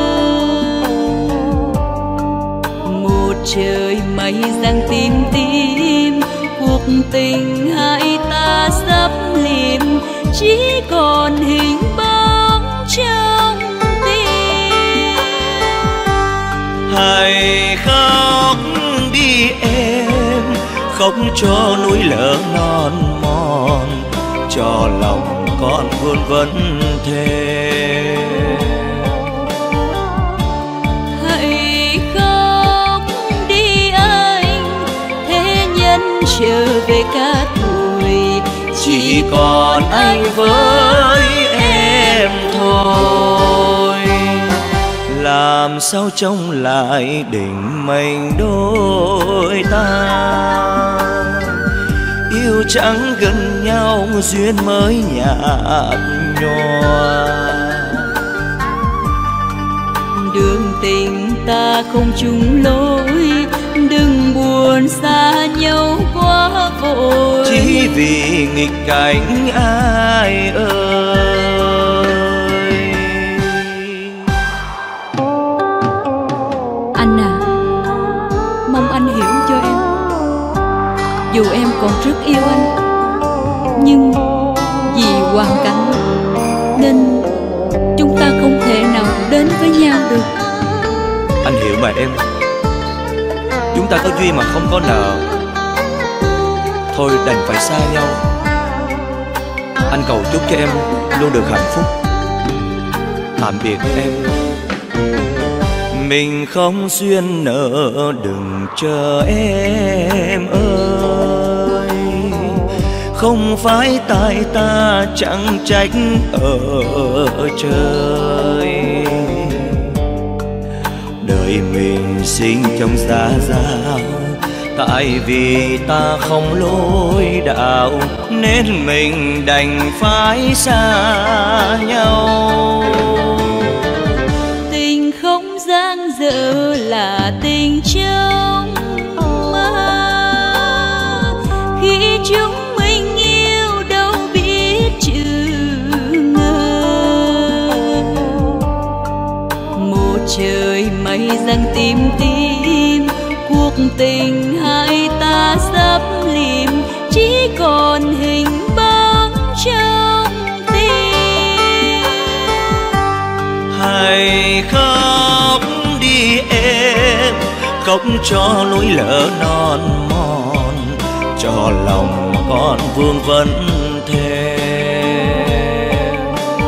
Một trời mây giăng tim tim, cuộc tình hai ta sắp liệm, chỉ còn hình bóng trong tim. Hãy khóc đi em, khóc cho núi lở non mòn, cho lòng con vương vấn thề. Hãy khóc đi anh, thế nhân trở về cả tuổi, Chỉ còn anh với em thôi. Làm sao trông lại định mệnh đôi ta, yêu chẳng gần nhau duyên mới nhạt nhòa. đường tình ta không chung lối, đừng buồn xa nhau quá vội. Chỉ vì nghịch cảnh ai ơi. Anh à, mong anh hiểu cho em. Dù em còn rất yêu anh, nhưng vì hoàn cảnh nên chúng ta không thể nào đến với nhau được. Anh hiểu mà em, chúng ta có duyên mà không có nợ, thôi đành phải xa nhau. Anh cầu chúc cho em luôn được hạnh phúc. Tạm biệt em. Mình không duyên nợ đừng chờ em ơi, không phải tại ta chẳng trách ở trời. Đời mình sinh trong giá giáo, tại vì ta không lối đạo nên mình đành phải xa nhau. Tình không dang giờ là tình trong mơ. Khi chúng mình yêu đâu biết chữ ngờ, một trời mây giăng tim tim, cuộc tình hai ta sắp lìm, chỉ còn hình bóng trong tim. Hãy khóc đi em, khóc cho lối lỡ non mòn, cho lòng con vương vấn thèm.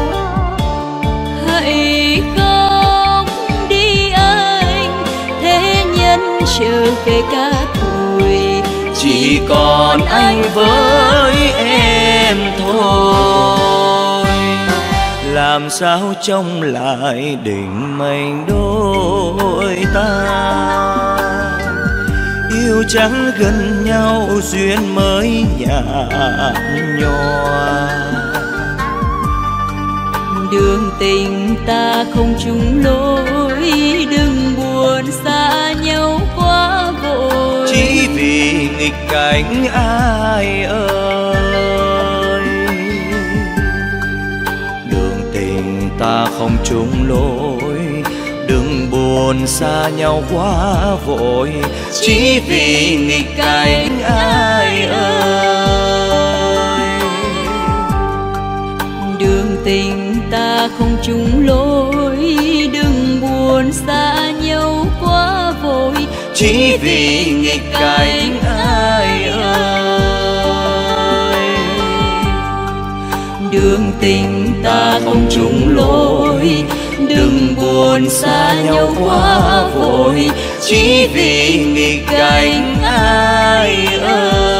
Hãy khóc đi anh, thế nhân trở về cả tuổi, chỉ còn anh với em thôi. Làm sao trông lại định mệnh đôi ta, yêu chẳng gần nhau duyên mới nhạt nhòa. Đường tình ta không chung lối, đừng buồn xa nhau quá vội, chỉ vì nghịch cảnh ai ơi. Đường tình ta không chung lối, đừng buồn xa nhau quá vội, chỉ vì nghịch cảnh ai ơi. Đường tình ta không chung lối, đừng buồn xa nhau quá vội, chỉ vì nghịch cảnh ai ơi. Đường tình ta không chung lối, đừng buồn xa nhau quá vội, chỉ vì nghịch cảnh ai ơi.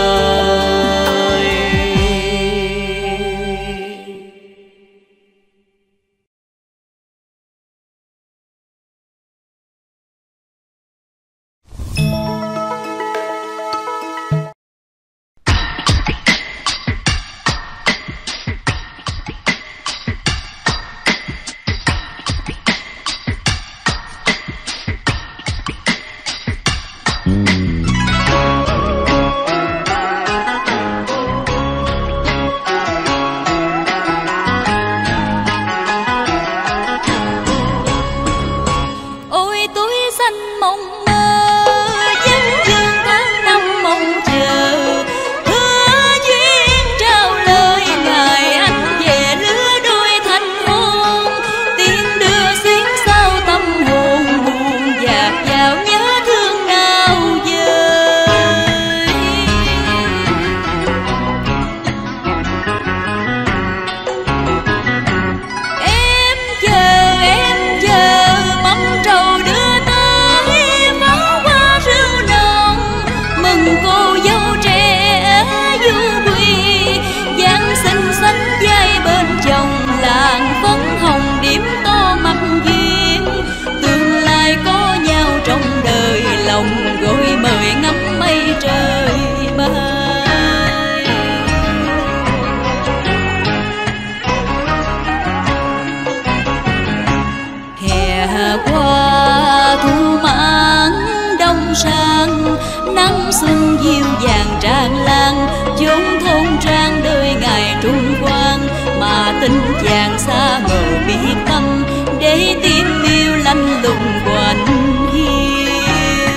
xuân dịu dàng tràn lan, chốn thôn trang đời ngày trung quang, mà tình chàng xa mờ biết tâm, để tim yêu lạnh lùng quạnh hiu.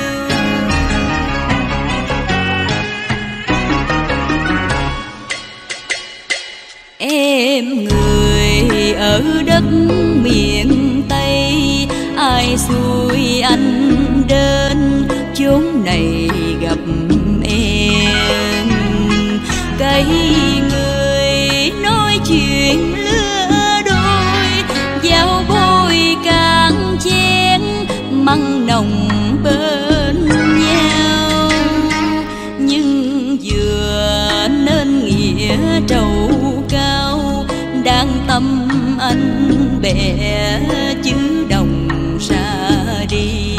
Em người ở đất miền Tây, ai xui anh đến chốn này gặp em. Cây người nói chuyện lứa đôi, giao bôi càng chén măng nồng bên nhau. Nhưng vừa nên nghĩa trầu cao, đang tâm anh bè chứ đồng xa đi.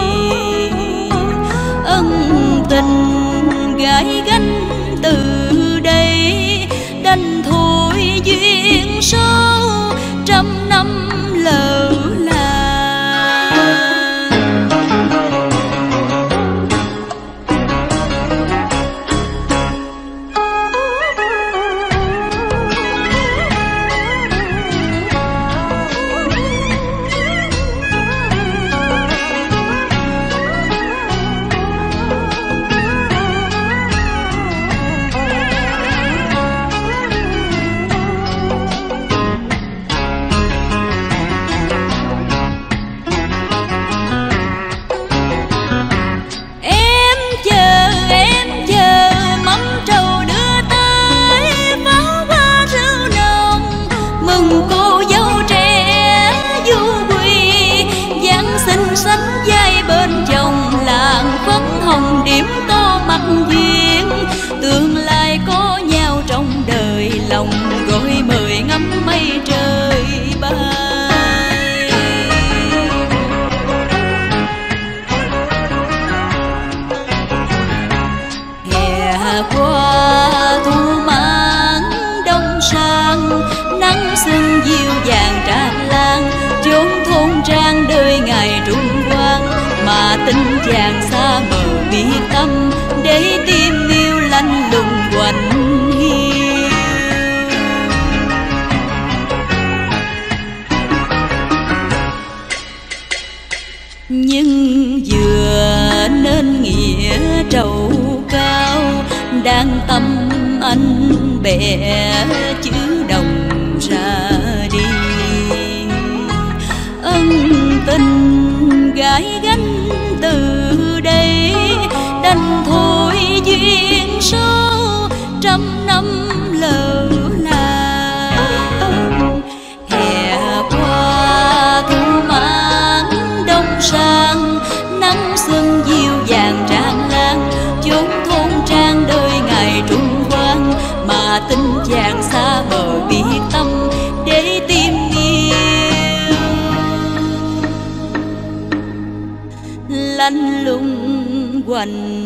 Ân tình gái gánh từ đây, đành thôi duyên số trăm năm lỡ làng. dịu dàng tràn lan, chốn thôn trang đời ngày trung quang, mà tình chàng xa mờ biết tâm, để tim yêu lạnh lùng quạnh hiu. Nhưng vừa nên nghĩa trầu cao, đang tâm anh bè chữ đồng ra đi. Ân tình gái gánh từ đây, đành thôi duyên số trăm năm lỡ làng. Hè qua thu mãn đông sang, nắng xuân dịu dàng tràn lan, chốn thôn trang đời ngày trung quang, mà tình chàng xa bờ biết tâm, để tim yêu lạnh lùng quạnh.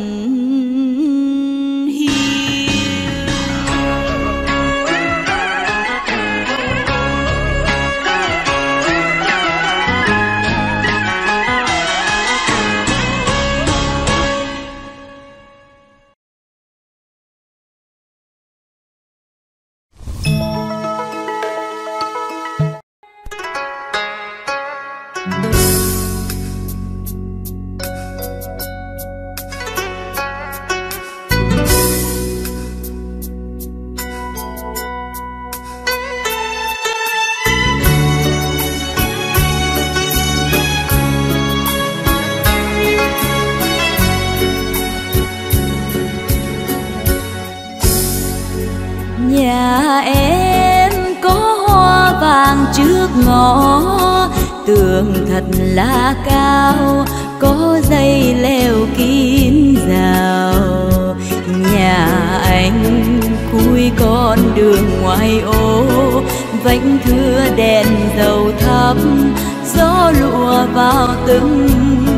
Nhà em có hoa vàng trước ngõ, tường thật là cao, có dây leo kín rào. Nhà anh khui con đường ngoài ô, vánh thưa đèn dầu thắp, gió lùa vào từng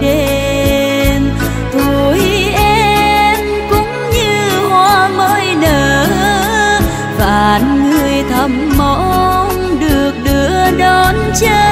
đêm. Tuổi em cũng như hoa mới nở, vạn người thầm mong được đưa đón chân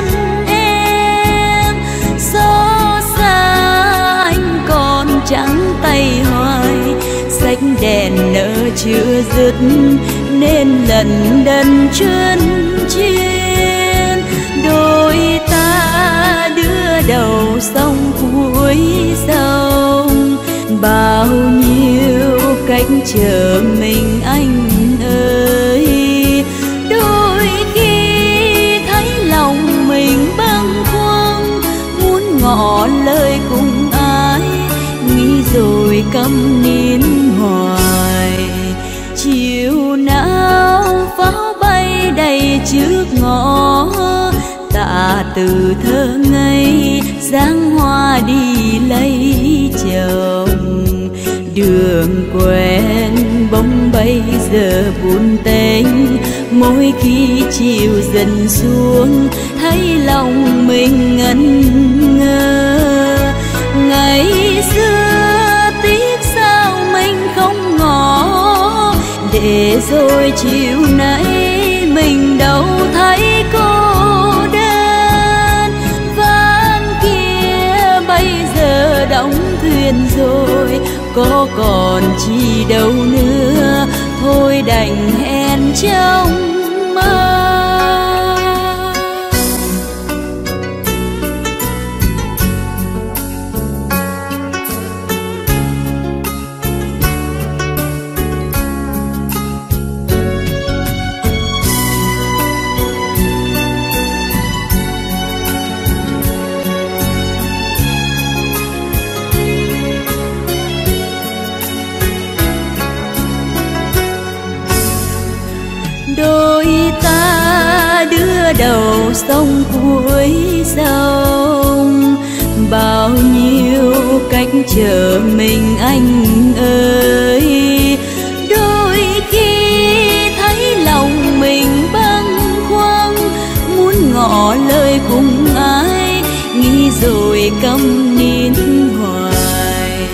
em. Xót xa anh còn trắng tay hoài, sách đèn nở chưa dứt nên lần đần chuyên chuyên. Đôi ta đưa đầu sông cuối sông, bao nhiêu cách chờ mình anh ơi. Đôi khi thấy lòng mình bâng khuâng, muốn ngỏ lời cùng ai, nghĩ rồi câm nín hoài. Chiều nào pháo bay đầy trước ngõ, tạ từ thơ ngây dáng hoa đi lấy chồng. Đường quen bóng bây giờ buồn tênh, mỗi khi chiều dần xuống thấy lòng mình ngẩn ngơ. Ngày xưa tiếc sao mình không ngỏ, để rồi chiều nay mình đâu thấy cô đơn. Ván kia bây giờ đóng thuyền rồi, có còn chi đâu nữa, thôi đành hẹn trong mơ. Đôi ta đưa đầu sông cuối sông, bao nhiêu cách chờ mình anh ơi. Đôi khi thấy lòng mình bâng khuâng, muốn ngỏ lời cùng ai, nghĩ rồi câm nín hoài.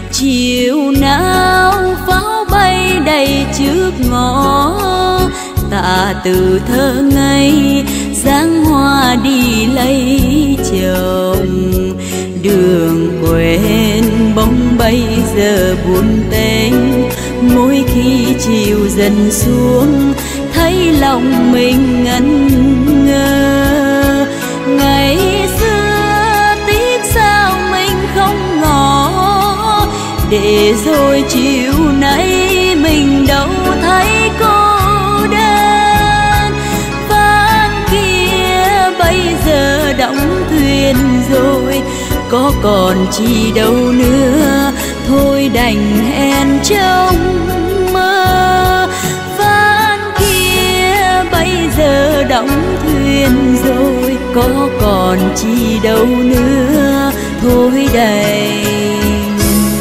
Chiều nào pháo bay đầy trước ngõ, tạ lạ từ thơ ngây, dáng hoa đi lấy chồng. Đường quên bóng bây giờ buồn tênh, mỗi khi chiều dần xuống thấy lòng mình ngẩn ngơ. Ngày xưa tiếc sao mình không ngỏ, để rồi chiều nay mình đâu thấy cô đơn. Ván kia bây giờ đóng thuyền rồi, có còn chi đâu nữa, thôi đành hẹn trong mơ. Ván kia bây giờ đóng thuyền rồi, có còn chi đâu nữa, thôi đành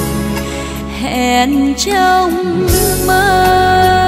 hẹn trong mơ.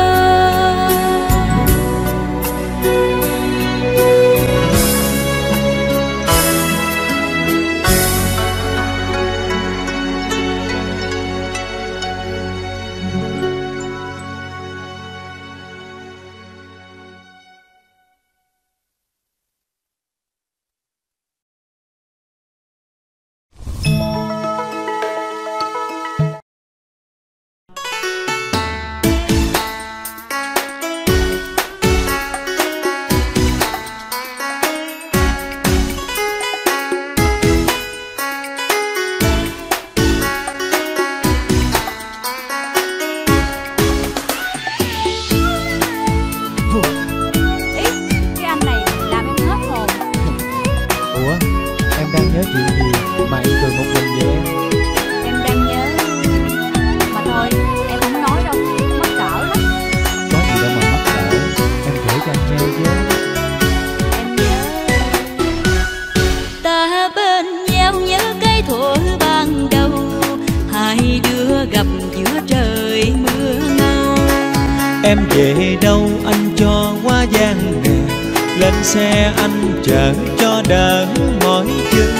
Em về đâu anh cho quá gian nè, lên xe anh chở cho đỡ mỏi chân.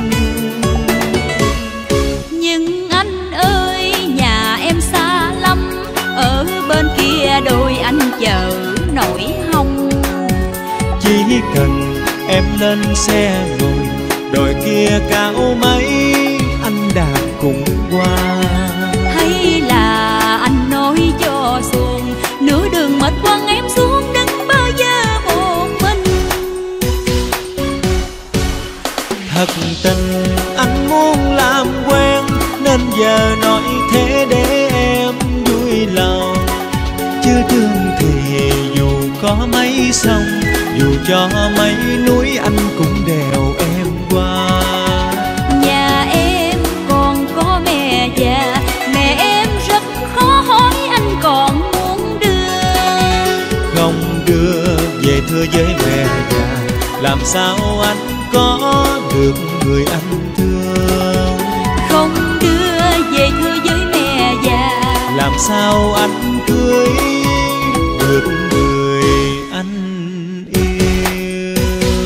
Nhưng anh ơi nhà em xa lắm, ở bên kia đôi anh chờ nổi hông. Chỉ cần em lên xe ngồi, đồi kia cao mấy anh đạp cùng qua. Hay là anh nói cho xuồng, nửa đường mệt quăng em xuống đừng bao giờ một mình. Thật tình anh muốn làm quen, nên giờ nói thế để em vui lòng. Chứ thương thì dù có mấy sông, dù cho mấy núi anh cũng đèo em qua. Nhà em còn có mẹ già, mẹ em rất khó hỏi anh còn muốn đưa. Không đưa về thưa với mẹ già, làm sao anh có được người anh thương. Không đưa về thưa với mẹ già, làm sao anh cưới được người anh yêu.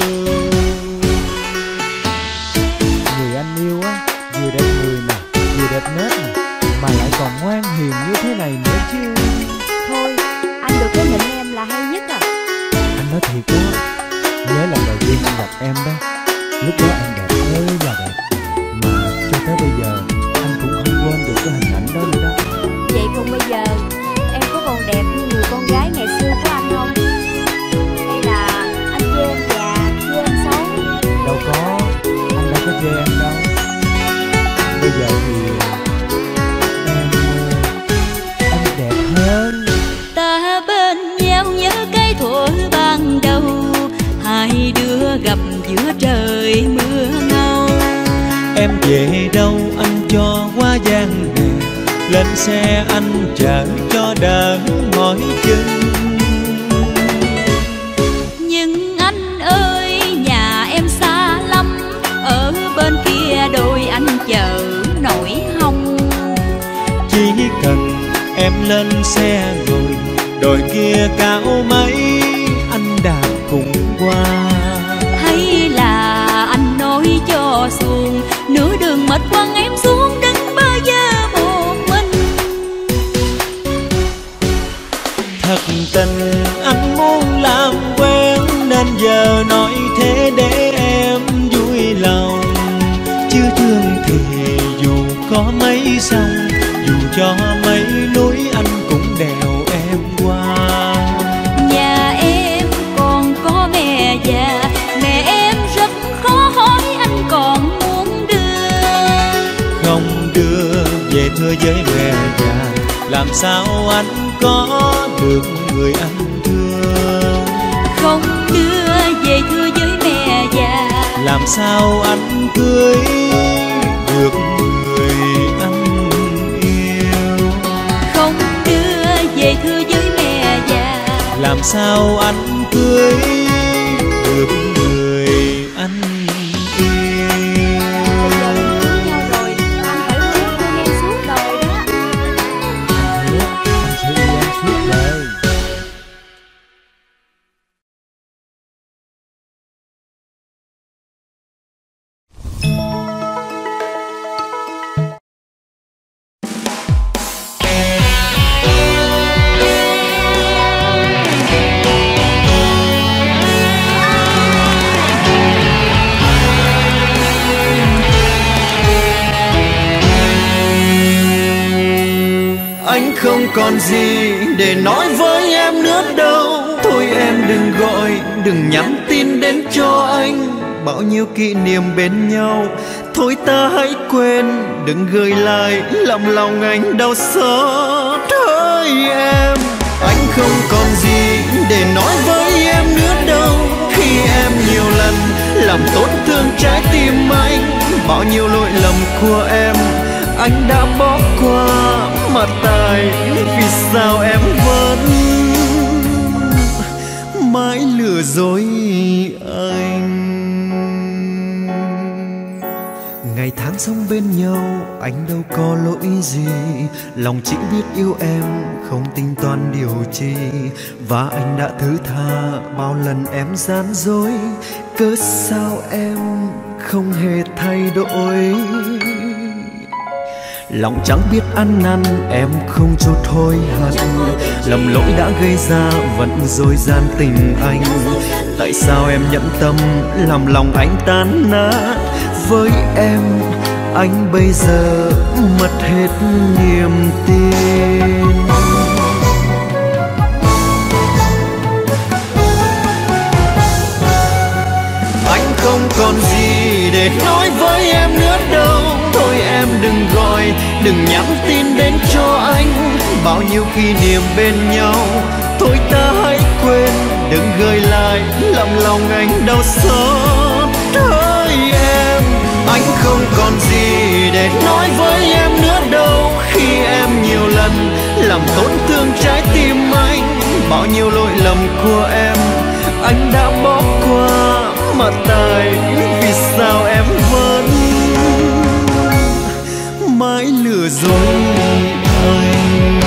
Người anh yêu á, vừa đẹp người nè, vừa đẹp nết nè, mà lại còn ngoan hiền như thế này nữa chứ. Thôi, anh được cái nịnh em là hay nhất à. Anh nói thiệt đó, nhớ lần đầu tiên anh gặp em đó, lúc đó anh đẹp ơi là đẹp, mà cho tới bây giờ anh cũng không quên được cái hình ảnh đó nữa đó. Vậy còn bây giờ em có còn đẹp như người con gái ngày xưa của anh không? Hay là anh chê em già, chê em xấu? Đâu có, anh đâu có chê em đâu. Bây giờ thì em đẹp hơn. ta bên nhau nhớ cái thuở ban đầu, hai đứa gặp giữa trời mưa ngâu. Em về đâu anh cho quá gian nè, lên xe anh chở cho đỡ mỏi chân. Nhưng anh ơi nhà em xa lắm, ở bên kia đôi anh chờ nổi hông. Chỉ cần em lên xe ngồi, đồi kia cao mấy anh đạp cùng qua. Hay là anh nói cho xuồng, nửa đường mệt quăng em xuống đừng bao giờ một mình. Thật tình anh muốn anh giờ nói thế để em vui lòng. Chứ thương thì dù có mấy sông, dù cho mấy núi anh cũng đèo em qua. Nhà em còn có mẹ già, mẹ em rất khó hỏi anh còn muốn đưa. Không đưa về thưa với mẹ già, làm sao anh có được người anh thương. Không đưa về thưa với mẹ già, làm sao anh cưới được người anh yêu. không đưa về thưa với mẹ già, làm sao anh cưới được người anh yêu. nhau rồi, anh phải hứa cô nghe suốt đời đó. Anh sẽ yêu em suốt đời. Anh không còn gì để nói với em nữa đâu. Thôi em đừng gọi, đừng nhắn tin đến cho anh. Bao nhiêu kỷ niệm bên nhau, thôi ta hãy quên. Đừng gửi lại làm lòng anh đau xót. Hỡi em, anh không còn gì để nói với em nữa đâu. Khi em nhiều lần làm tổn thương trái tim anh, bao nhiêu lỗi lầm của em anh đã bỏ qua. Mà tại vì sao em vẫn mãi lừa dối anh. Ngày tháng sống bên nhau anh đâu có lỗi gì. Lòng chỉ biết yêu em không tính toán điều chi. Và anh đã thứ tha bao lần em gian dối. Cớ sao em không hề thay đổi. Lòng chẳng biết ăn năn em không chút hối hận. Lầm lỗi đã gây ra vẫn dối gian tình anh. Tại sao em nhẫn tâm làm lòng anh tan nát. Với em anh bây giờ mất hết niềm tin. Anh không còn gì để nói với em nữa đâu. Thôi em đừng gọi, đừng nhắn tin đến cho anh. Bao nhiêu kỷ niệm bên nhau, thôi ta hãy quên. Đừng gửi lại làm lòng anh đau xót. Hỡi em, anh không còn gì để nói với em nữa đâu. Khi em nhiều lần làm tổn thương trái tim anh, bao nhiêu lỗi lầm của em anh đã bỏ qua. Mà tại vì sao em vẫn mãi lừa dối anh.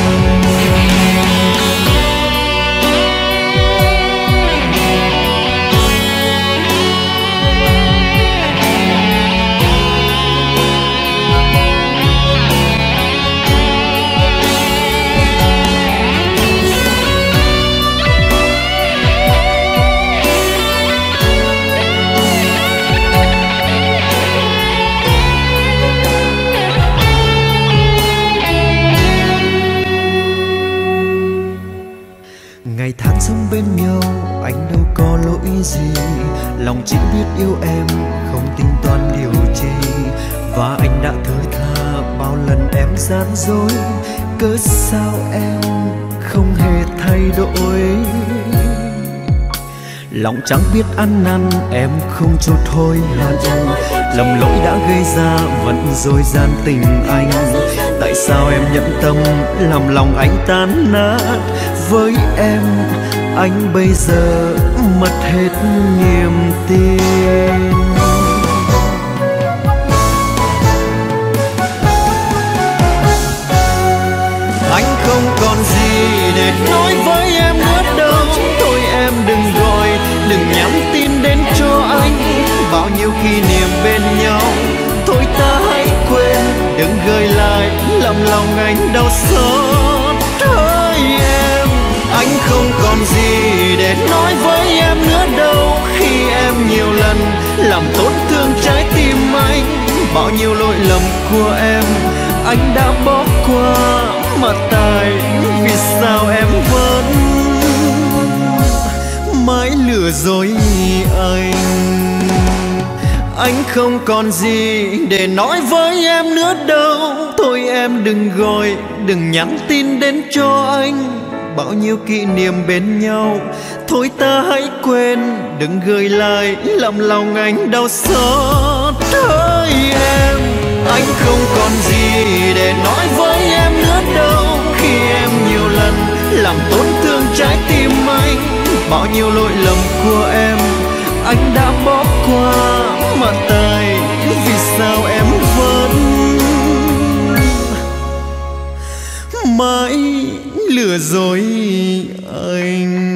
Ngày tháng sống bên nhau anh đâu có lỗi gì. Lòng chỉ biết yêu em không tính toán điều chi. Và anh đã thứ tha bao lần em gian dối. Cớ sao em không hề thay đổi. Lòng chẳng biết ăn năn em không chút hối hận. Lầm lỗi đã gây ra vẫn dối gian tình anh. Tại sao em nhẫn tâm làm lòng anh tan nát. Với em anh bây giờ mất hết niềm tin. Anh không còn gì để nói với em nữa đâu. Thôi em đừng gọi, đừng nhắn tin đến cho anh. Bao nhiêu kỷ niệm bên nhau, thôi ta hãy quên. Đừng gửi lại làm lòng anh đau xót. Hỡi em, anh không còn gì để nói với em nữa đâu. làm tổn thương trái tim anh. Bao nhiêu lỗi lầm của em anh đã bỏ qua, mà tại vì sao em vẫn mãi lừa dối anh. Anh không còn gì để nói với em nữa đâu. Thôi em đừng gọi, đừng nhắn tin đến cho anh. Bao nhiêu kỷ niệm bên nhau, thôi ta hãy quên. Đừng gửi lại làm lòng anh đau xót. Hỡi em, anh không còn gì để nói với em nữa đâu. Khi em nhiều lần làm tổn thương trái tim anh. Bao nhiêu lỗi lầm của em anh đã bỏ qua, mà tại vì sao em vẫn mãi lừa dối anh.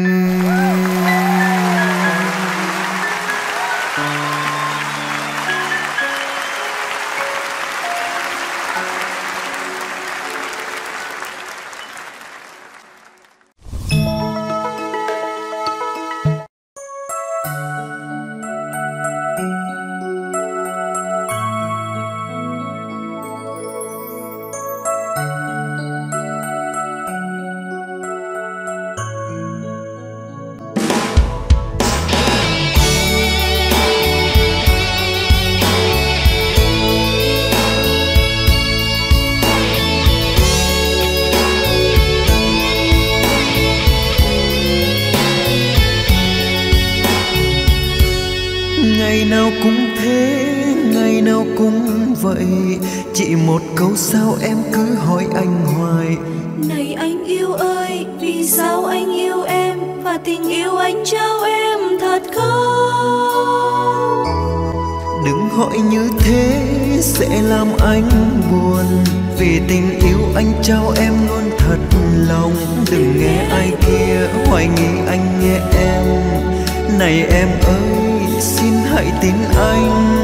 Ngày nào cũng thế, ngày nào cũng vậy. Chỉ một câu sao em cứ hỏi anh hoài. Này anh yêu ơi, vì sao anh yêu em, và tình yêu anh trao em thật không? Đừng hỏi như thế sẽ làm anh buồn, vì tình yêu anh trao em luôn thật lòng. Đừng nghe ai kia hoài nghi anh nghe em. Này em ơi, xin hãy tin anh.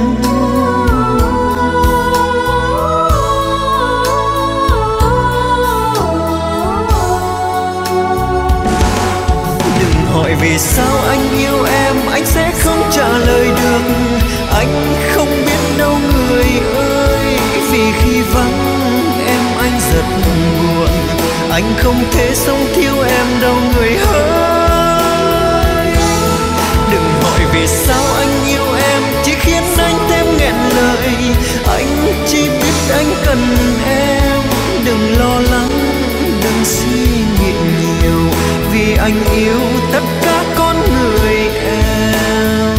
Đừng hỏi vì sao anh yêu em, anh sẽ không trả lời được. Anh không biết đâu người ơi, vì khi vắng em anh rất buồn. Anh không thể sống thiếu em đâu người ơi. Đừng hỏi vì sao anh yêu em, chỉ khiến anh thêm nghẹn lời. Anh chỉ biết anh cần em. Đừng lo lắng, đừng suy nghĩ nhiều, vì anh yêu tất cả con người em.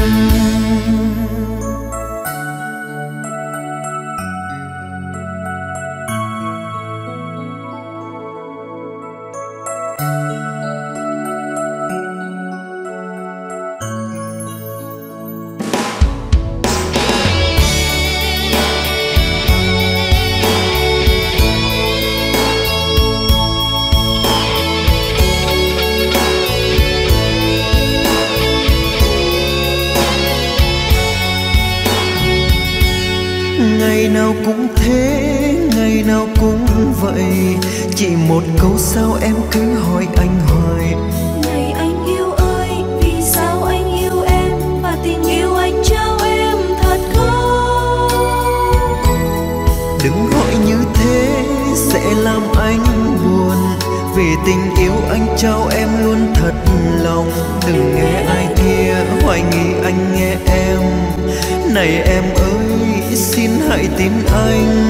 Ngày nào cũng thế, ngày nào cũng vậy. Chỉ một câu sao em cứ hỏi anh hoài. Này anh yêu ơi, vì sao anh yêu em, và tình yêu anh trao em thật không? Đừng hỏi như thế sẽ làm anh buồn, vì tình yêu anh trao em luôn thật lòng. Đừng nghe ai kia hoài nghi anh nghe em. Này em ơi, xin hãy tin anh.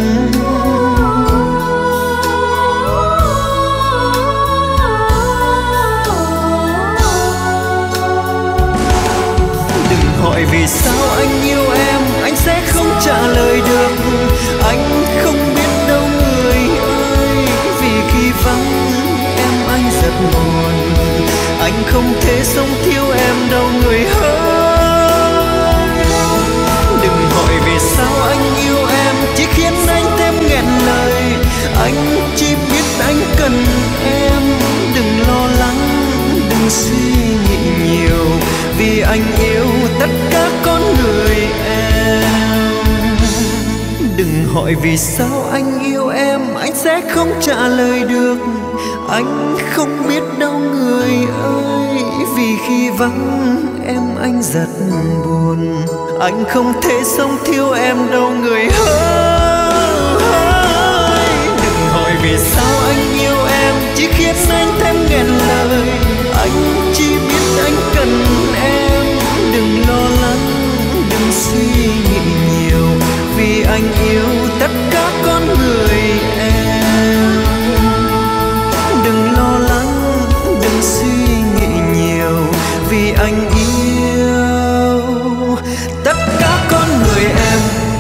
Đừng hỏi vì sao anh yêu em, anh sẽ không trả lời được. Anh không biết đâu người ơi, vì khi vắng em anh rất buồn. Anh không thể sống thiếu em đâu người ơi. Đừng hỏi vì sao anh yêu em, chỉ khiến anh thêm nghẹn lời. Anh chỉ biết anh cần em. Đừng lo lắng, đừng suy nghĩ nhiều, vì anh yêu tất cả con người em. Đừng hỏi vì sao anh yêu em, anh sẽ không trả lời được. Anh không biết đâu người ơi, vì khi vắng em anh rất buồn. Anh không thể sống thiếu em đâu người ơi. Đừng hỏi vì sao anh yêu em, chỉ khiến anh thêm nghẹn lời. Anh chỉ biết anh cần em. Đừng lo lắng, đừng suy nghĩ nhiều, vì anh yêu tất cả con người em. Đừng lo lắng, đừng suy nghĩ nhiều, vì anh yêu tất cả con người em.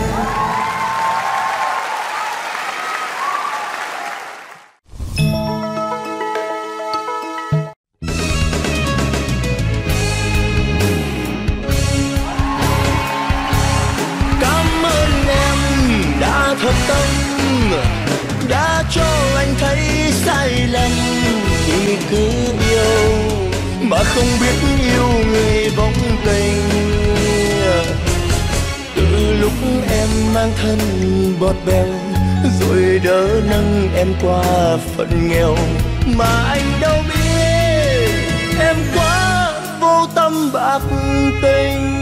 Cảm ơn em đã thật tâm, đã cho anh thấy sai lầm. Khi cứ yêu mà không biết yêu người bóng tình. Từ lúc em mang thân bọt bèo, rồi đỡ nâng em qua phận nghèo, mà anh đâu biết em quá vô tâm bạc tình.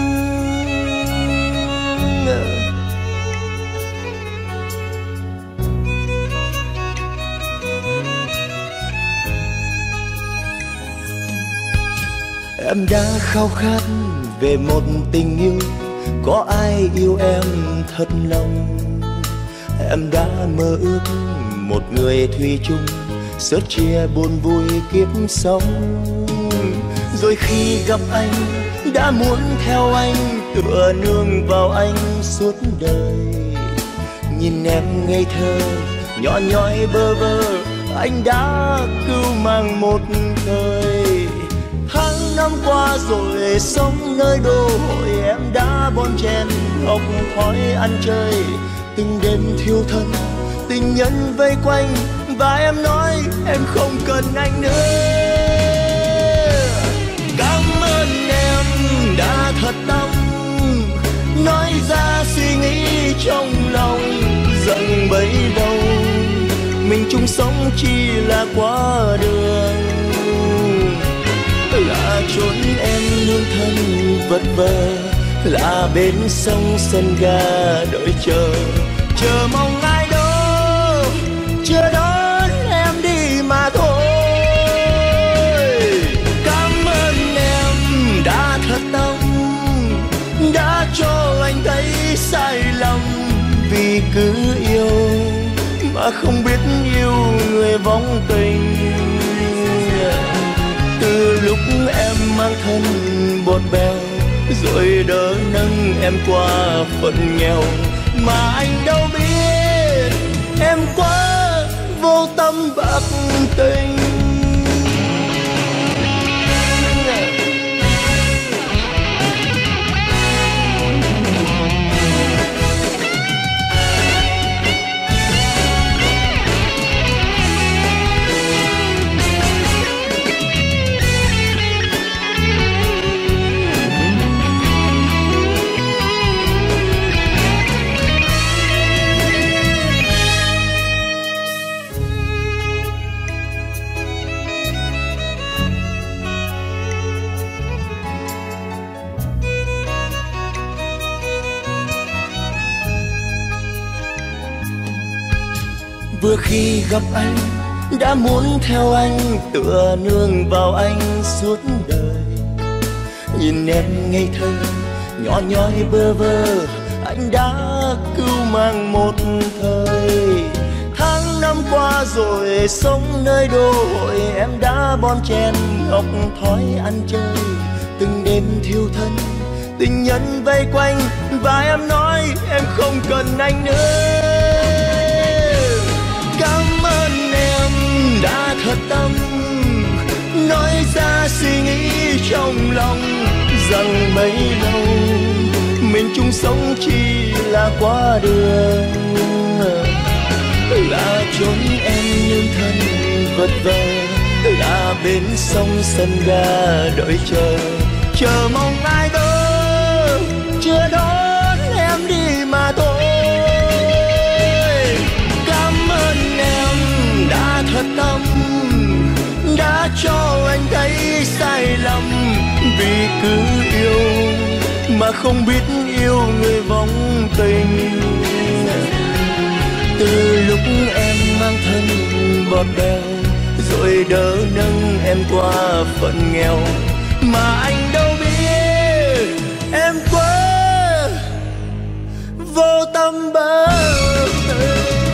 Em đã khao khát về một tình yêu, có ai yêu em thật lòng. Em đã mơ ước một người thủy chung, sớt chia buồn vui kiếp sống. Rồi khi gặp anh đã muốn theo anh, tựa nương vào anh suốt đời. Nhìn em ngây thơ nhỏ nhoi bơ vơ, anh đã cưu mang một thời. Tháng năm qua rồi sống nơi đô hội, em đã bon chen học thói ăn chơi. Từng đêm thiêu thân tình nhân vây quanh, và em nói em không cần anh nữa. Cảm ơn em đã thật tâm, nói ra suy nghĩ trong lòng. Giận bấy lâu mình chung sống chỉ là quá đường. Là chốn em nương thân vật vờ, là bến sông sân ga đợi chờ. Chờ mong ai đó chưa đón em đi mà thôi. Cảm ơn em đã thật tâm, đã cho anh thấy sai lầm. Vì cứ yêu mà không biết yêu người vong tình. Từ lúc em mang thân bọt bèo, rồi đỡ nâng em qua phận nghèo, mà anh đâu biết em quá vô tâm bạc tình. Vừa khi gặp anh đã muốn theo anh, tựa nương vào anh suốt đời. Nhìn em ngây thơ nhỏ nhoi bơ vơ, anh đã cưu mang một thời. Tháng năm qua rồi sống nơi đô hội, em đã bon chen học thói ăn chơi. Từng đêm thiêu thân tình nhân vây quanh, và em nói em không cần anh nữa. Cảm ơn em đã thật tâm, nói ra suy nghĩ trong lòng. Rằng bấy lâu mình chung sống chỉ là quá đường. Là chốn em nương thân vật vờ, là bến sông sân ga đợi chờ. Chờ mong ai đó chưa đón em đi mà thôi. Cảm ơn em đã thật tâm, đã cho anh thấy sai lầm. vì cứ yêu mà không biết yêu người vong tình. Từ lúc em mang thân bọt bèo rồi đỡ nâng em qua phận nghèo, mà anh đâu biết em quá vô tâm bơ vơ.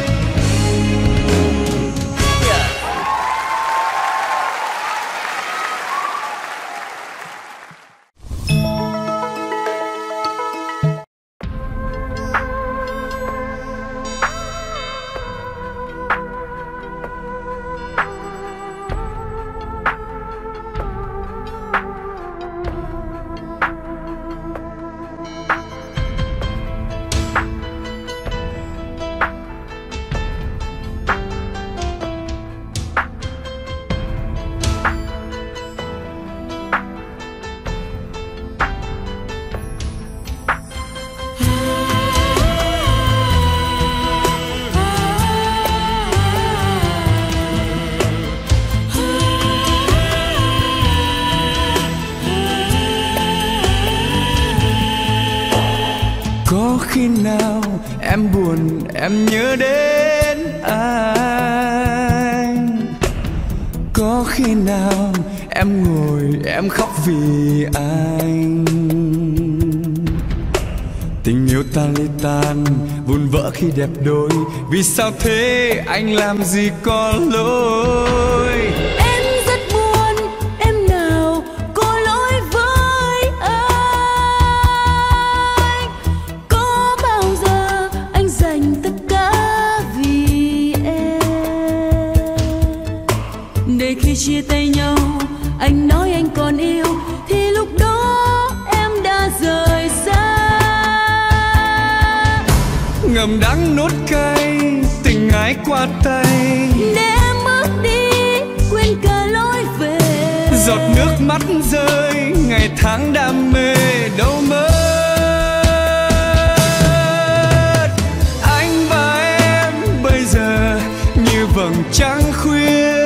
Khi nào em buồn em nhớ đến anh, có khi nào em ngồi em khóc vì anh. Tình yêu ta ly tan vụn vỡ khi đẹp đôi, vì sao thế anh làm gì có lỗi. Khi chia tay nhau anh nói anh còn yêu, thì lúc đó em đã rời xa. Ngậm đắng nuốt cay tình ái qua tay, để em bước đi quên cả lối về. Giọt nước mắt rơi ngày tháng đam mê đâu mất. Anh và em bây giờ như vầng trăng khuya,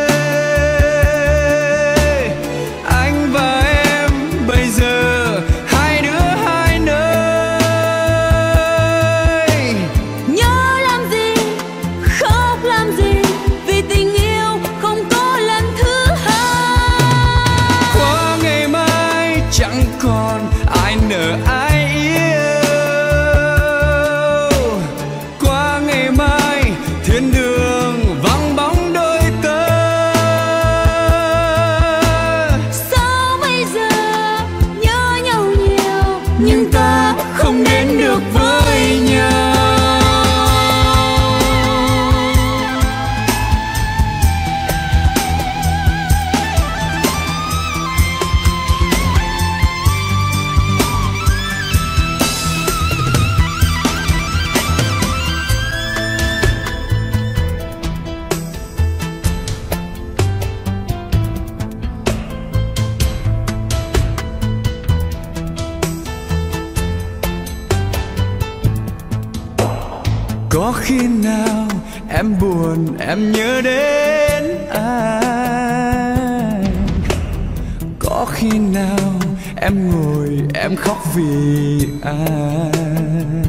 có khi nào em buồn em nhớ đến anh, có khi nào em ngồi em khóc vì anh.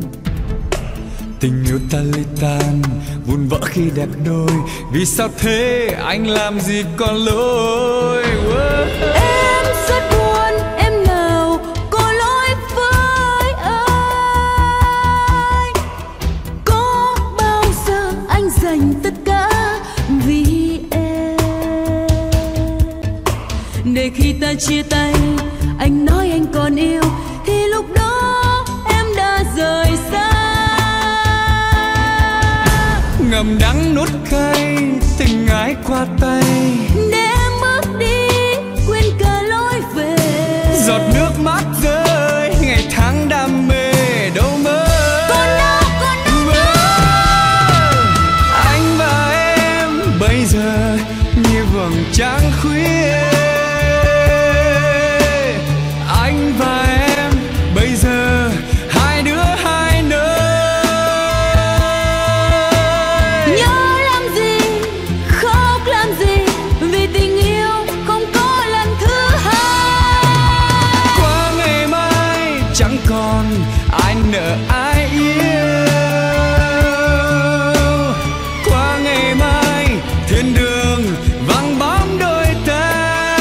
Tình yêu ta ly tan vụn vỡ khi đẹp đôi, vì sao thế anh làm gì còn lỗi. Em rất buồn em nào có lỗi với anh, có bao giờ anh dành tất cả vì em. Để khi ta chia tay anh nói anh còn yêu, thì lúc đó em đã rời xa. Ngậm đắng nuốt cay tình ái qua tay, để em bước đi quên cả lối về. Giọt nước mắt rơi ngày tháng đam mê đâu mất. Còn đâu anh và em bây giờ như vầng trăng khuya, anh và em bây giờ hai đứa hai nơi. Nhớ làm gì khóc làm gì, vì tình yêu không có lần thứ hai. ai nỡ ai yêu. Qua ngày mai thiên đường vắng bóng đôi ta.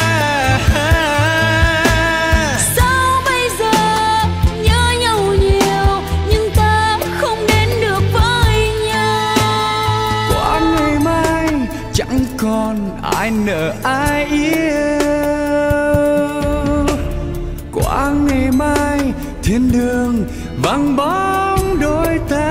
Sao bây giờ nhớ nhau nhiều nhưng ta không đến được với nhau. Qua ngày mai chẳng còn ai nỡ ai yêu. Qua ngày mai thiên đường vắng bóng đôi ta.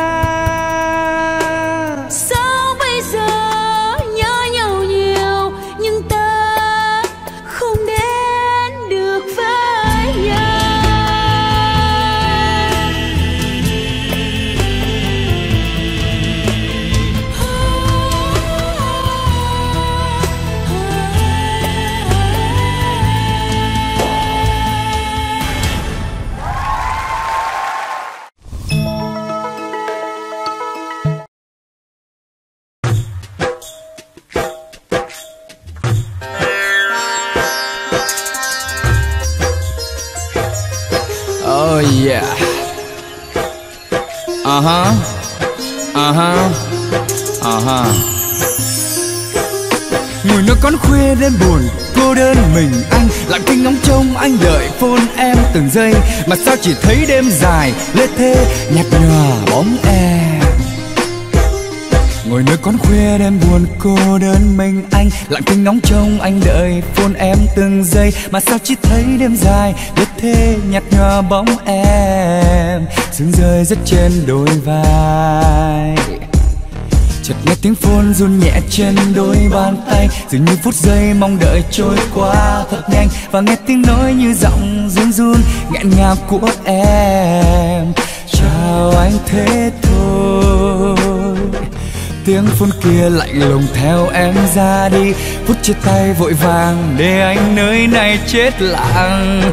Sao bây giờ nhớ nhau nhiều nhưng ta không đến được với nhau. Oh yeah. Ngồi nơi quán khuya đêm buồn, cô đơn mình anh lặng thinh ngóng trông anh đợi phone em từng giây, mà sao chỉ thấy đêm dài lê thê nhạt nhòa bóng em. Ngồi nơi quán khuya đêm buồn, cô đơn mình anh lặng thinh ngóng trông anh đợi phone em từng giây, mà sao chỉ thấy đêm dài lê thê nhạt nhòa bóng em. Sương rơi rất trên đôi vai, chợt nghe tiếng phone run nhẹ trên đôi bàn tay, dường như phút giây mong đợi trôi qua thật nhanh, và nghe tiếng nói như giọng run run nghẹn ngào của em. Chào anh thế thôi, tiếng phone kia lạnh lùng theo em ra đi, phút chia tay vội vàng để anh nơi này chết lặng.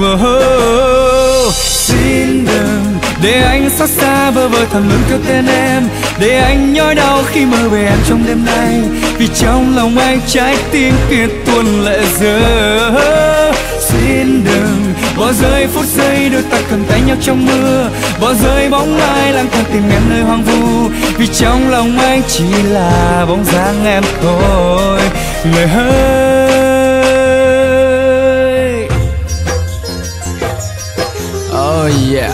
Xin đừng để anh xót xa bơ vơ thầm luôn kêu tên em, để anh nhói đau khi mơ về em trong đêm nay, vì trong lòng anh trái tim kia tuôn lệ rơi. Xin đừng bỏ rơi phút giây đôi ta cầm tay nhau trong mưa, bỏ rơi bóng ai lang thang tìm em nơi hoang vu, vì trong lòng anh chỉ là bóng dáng em thôi người ơi. Oh yeah.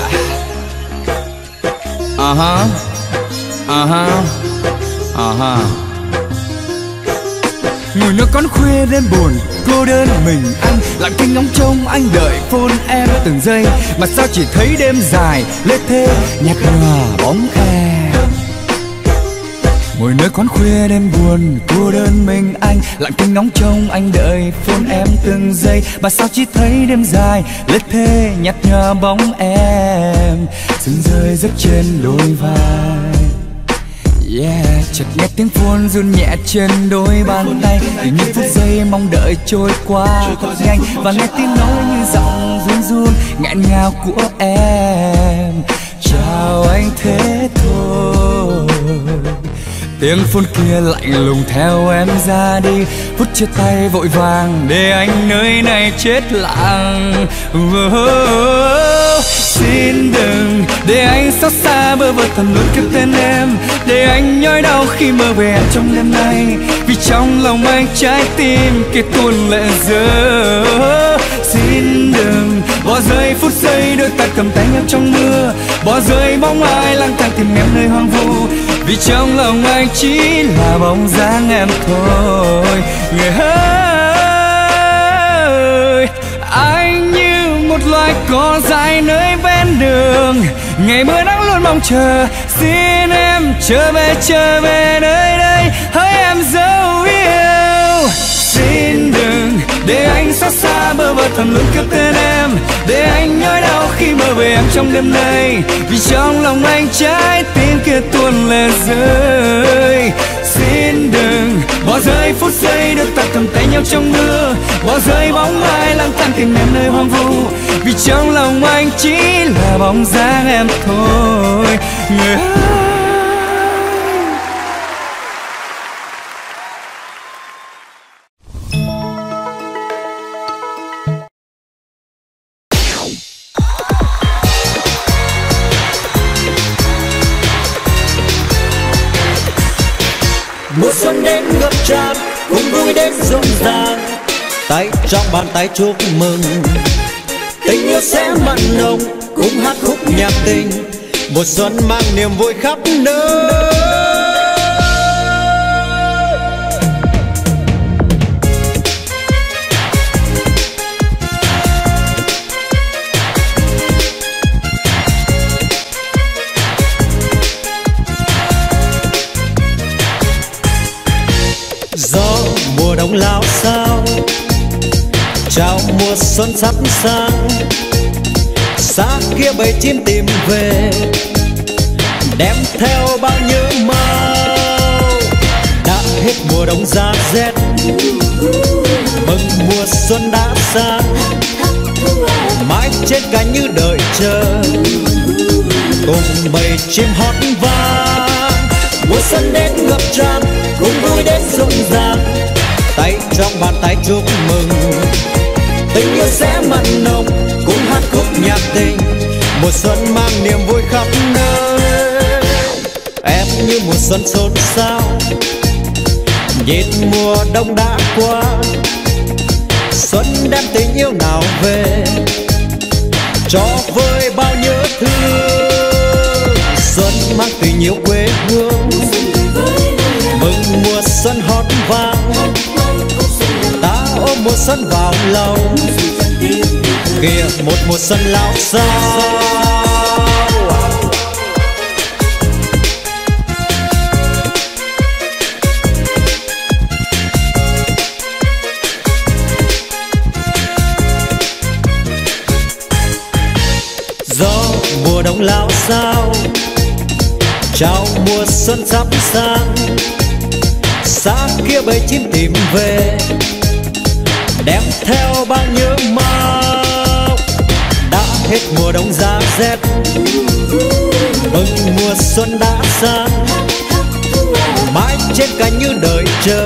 Ngồi nơi quán khuya đêm buồn, cô đơn mình anh lặng thinh ngóng trông anh đợi phone em từng giây, mà sao chỉ thấy đêm dài lê thê nhạt nhòa bóng em. Ngồi nơi quán khuya đêm buồn, cô đơn mình anh lặng thinh ngóng trông anh đợi phone em từng giây, mà sao chỉ thấy đêm dài lê thê nhạt nhòa bóng em. Sương rơi rớt trên đôi vai, yeah, chợt nghe tiếng phone run nhẹ trên đôi bàn tay, tự nhiên phút giây mong đợi trôi qua thật nhanh, và nghe tiếng nói như giọng run run nghẹn ngào của em. Chào anh thế thôi, tiếng phone kia lạnh lùng theo em ra đi, phút chia tay vội vàng để anh nơi này chết lặng. Xin đừng để anh xót xa bơ vơ thầm luôn kêu tên em, để anh nhói đau khi mơ về em trong đêm nay, vì trong lòng anh trái tim kia tuôn lệ rơi. Xin đừng bỏ rơi phút giây đôi ta cầm tay nhau trong mưa, bỏ rơi bóng ai lang thang tìm em nơi hoang vu, vì trong lòng anh chỉ là bóng dáng em thôi người ơi. Anh như một loài cỏ dại nơi ven đường, ngày mưa nắng luôn mong chờ. Xin em trở về nơi đây, hỡi em dấu yêu. Xin đừng để anh xót xa bơ vơ thầm luôn kêu tên em, để anh nhói đau khi mơ về em trong đêm nay, vì trong lòng anh trái tim kia tuôn lệ rơi. Xin đừng bỏ rơi phút giây đôi ta cầm tay nhau trong mưa, bỏ rơi bóng ai lang thang tìm em nơi hoang vu, vì trong lòng anh chỉ là bóng dáng em thôi người ơi. Mùa xuân đến ngập tràn cùng vui đến rộn ràng, tay trong bàn tay chúc mừng tình yêu sẽ mặn nồng cùng hát khúc nhạc tình. Mùa xuân mang niềm vui khắp nơi. Gió mùa đông lao sao chào mùa xuân sắp sang, xa kia bầy chim tìm về đem theo bao nhớ mau. Đã hết mùa đông giá rét, mừng mùa xuân đã sang, mãi trên cánh như đợi chờ cùng bầy chim hót vang. Mùa xuân đến ngập tràn cùng vui đến rộn ràng, tay trong bàn tay chúc mừng tình yêu sẽ mặn nồng cùng hát khúc nhạc tình. Mùa xuân mang niềm vui khắp nơi. Em như mùa xuân xôn xao, nhìn mùa đông đã qua, xuân đem tình yêu nào về cho vơi bao nhớ thương. Xuân mang tình yêu quê hương, mừng mùa xuân hót vang, ta ôm mùa xuân vào lòng, kìa một mùa xuân lao sao. Gió mùa đông lao sao chào mùa xuân sắp sang, xa kia bầy chim tìm về đem theo bao nhớ mau. Đã hết mùa đông giá rét, mừng mùa xuân đã sang, mãi trên cánh như đợi chờ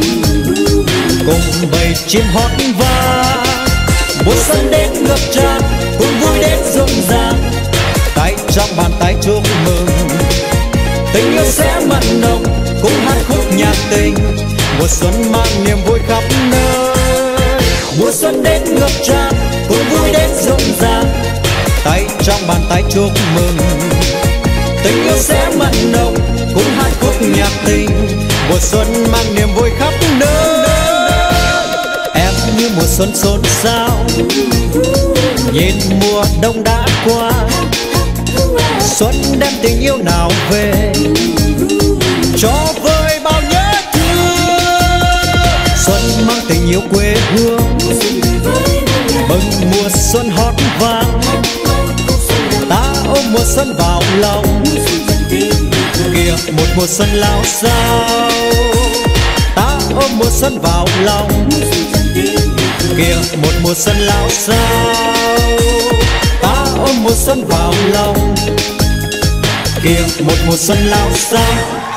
cùng bầy chim hót vang. Mùa xuân đến ngập tràn cùng vui đến rộn ràng, tay trong bàn tay chúc mừng tình yêu sẽ mặn nồng cùng hát khúc nhạc tình. Mùa xuân mang niềm vui khắp nơi. Mùa xuân đến ngập tràn cùng vui đến rộn ràng, tay trong bàn tay chúc mừng tình yêu sẽ mặn nồng cùng hát khúc nhạc tình. Mùa xuân mang niềm vui khắp nơi. Em như mùa xuân xôn xao, nhìn mùa đông đã qua, xuân đem tình yêu nào về cho vơi bao nhớ thương. Xuân mang tình yêu quê hương, mừng mùa xuân hót vang, ta ôm mùa xuân vào lòng, kìa một mùa xuân lao sao. Ta ôm mùa xuân vào lòng, kìa một mùa xuân lao sao. Ta ôm mùa xuân vào lòng, kìa một mùa xuân lao sao.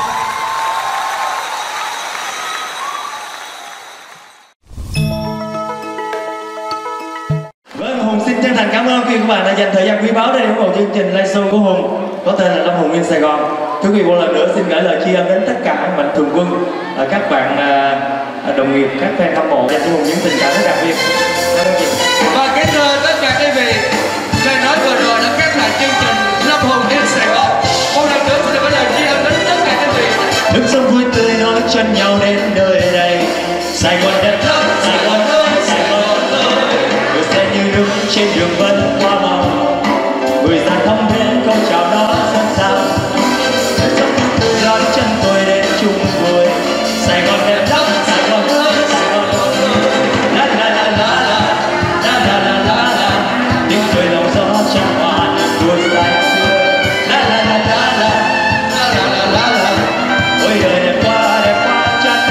Vâng, Hùng xin chân thành cảm ơn quý các bạn đã dành thời gian quý báu để ủng hộ chương trình live show của Hùng có tên là Lâm Hùng in Sài Gòn. Thưa quý vị, một lần nữa xin gửi lời tri ân đến tất cả mạnh thường quân, các bạn đồng nghiệp, các fan hâm mộ dành cho Hùng những tình cảm rất đặc biệt. Và kính thưa tất cả quý vị, lời nói vừa rồi đã khép lại chương trình Lâm Hùng in Sài Gòn. Một lần nữa xin gửi lời tri ân đến tất cả quý vị. Nước sông vui tươi nối chân nhau đến nơi đây, Sài Gòn đẹp lắm, Sài Gòn ơi, Sài Gòn ơi. Người xe như nước trên đường vẫn hoa màu, người già thăm viếng câu chào đó dân sao. Nước sông vui tươi đón chân tôi đến chung vui, Sài Gòn đẹp lắm, Sài Gòn ơi, Sài Gòn ơi. La la la la la, la la la la la, tiếng cười lòng gió trong hoa đua say xưa. La la la la la, la la la la la, ôi đời đẹp quá chắc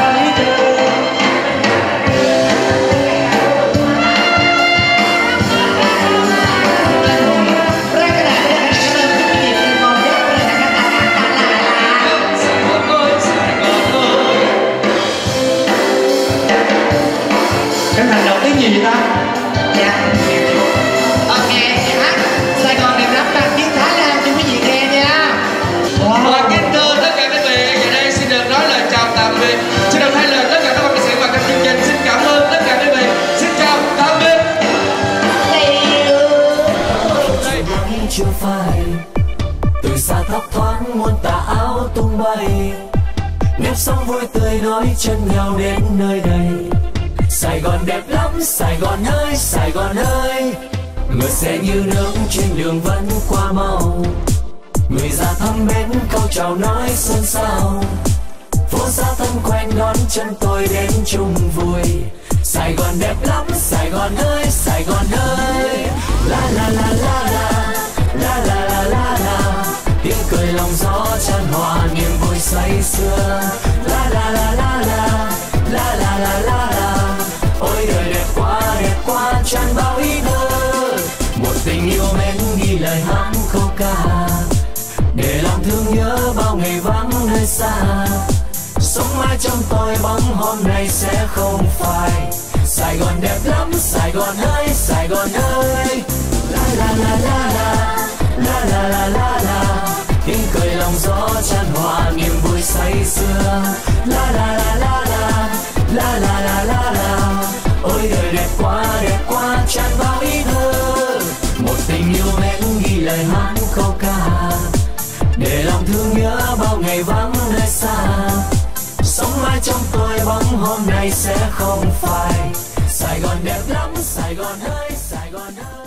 chưa phai. Từ xa thấp thoáng muôn tà áo tung bay, nếp sống vui tươi nối chân nhau đến nơi đây. Sài Gòn đẹp lắm, Sài Gòn ơi, Sài Gòn ơi. Mưa xe như nước trên đường vẫn qua mau, người già thăm mến câu chào nói xôn xao. Phố xa thân quen đón chân tôi đến chung vui. Sài Gòn đẹp lắm, Sài Gòn ơi, Sài Gòn ơi. La la la la la, la la la la la. Tiếng cười lòng gió chan hòa niềm vui say sưa. La la la la la, la la la la la. Ôi đời đẹp quá chan bao ý thơ. Một tình yêu mến ghi lời hát câu ca, để lòng thương nhớ bao ngày vắng nơi xa. Sống mãi trong tôi bóng hôm nay sẽ không phai. Sài Gòn đẹp lắm, Sài Gòn ơi, Sài Gòn ơi. La la la la la, la la la la la. Tiếng cười lòng gió chan hòa niềm vui say sưa. La la la la la, la la la la la. Ôi đời đẹp quá chan bao ý thơ. Một tình yêu mến ghi lời hát câu ca, để lòng thương nhớ bao ngày vắng nơi xa. Sống mãi trong tôi bóng hôm nay sẽ không phai. Sài Gòn đẹp lắm, Sài Gòn ơi, Sài Gòn ơi.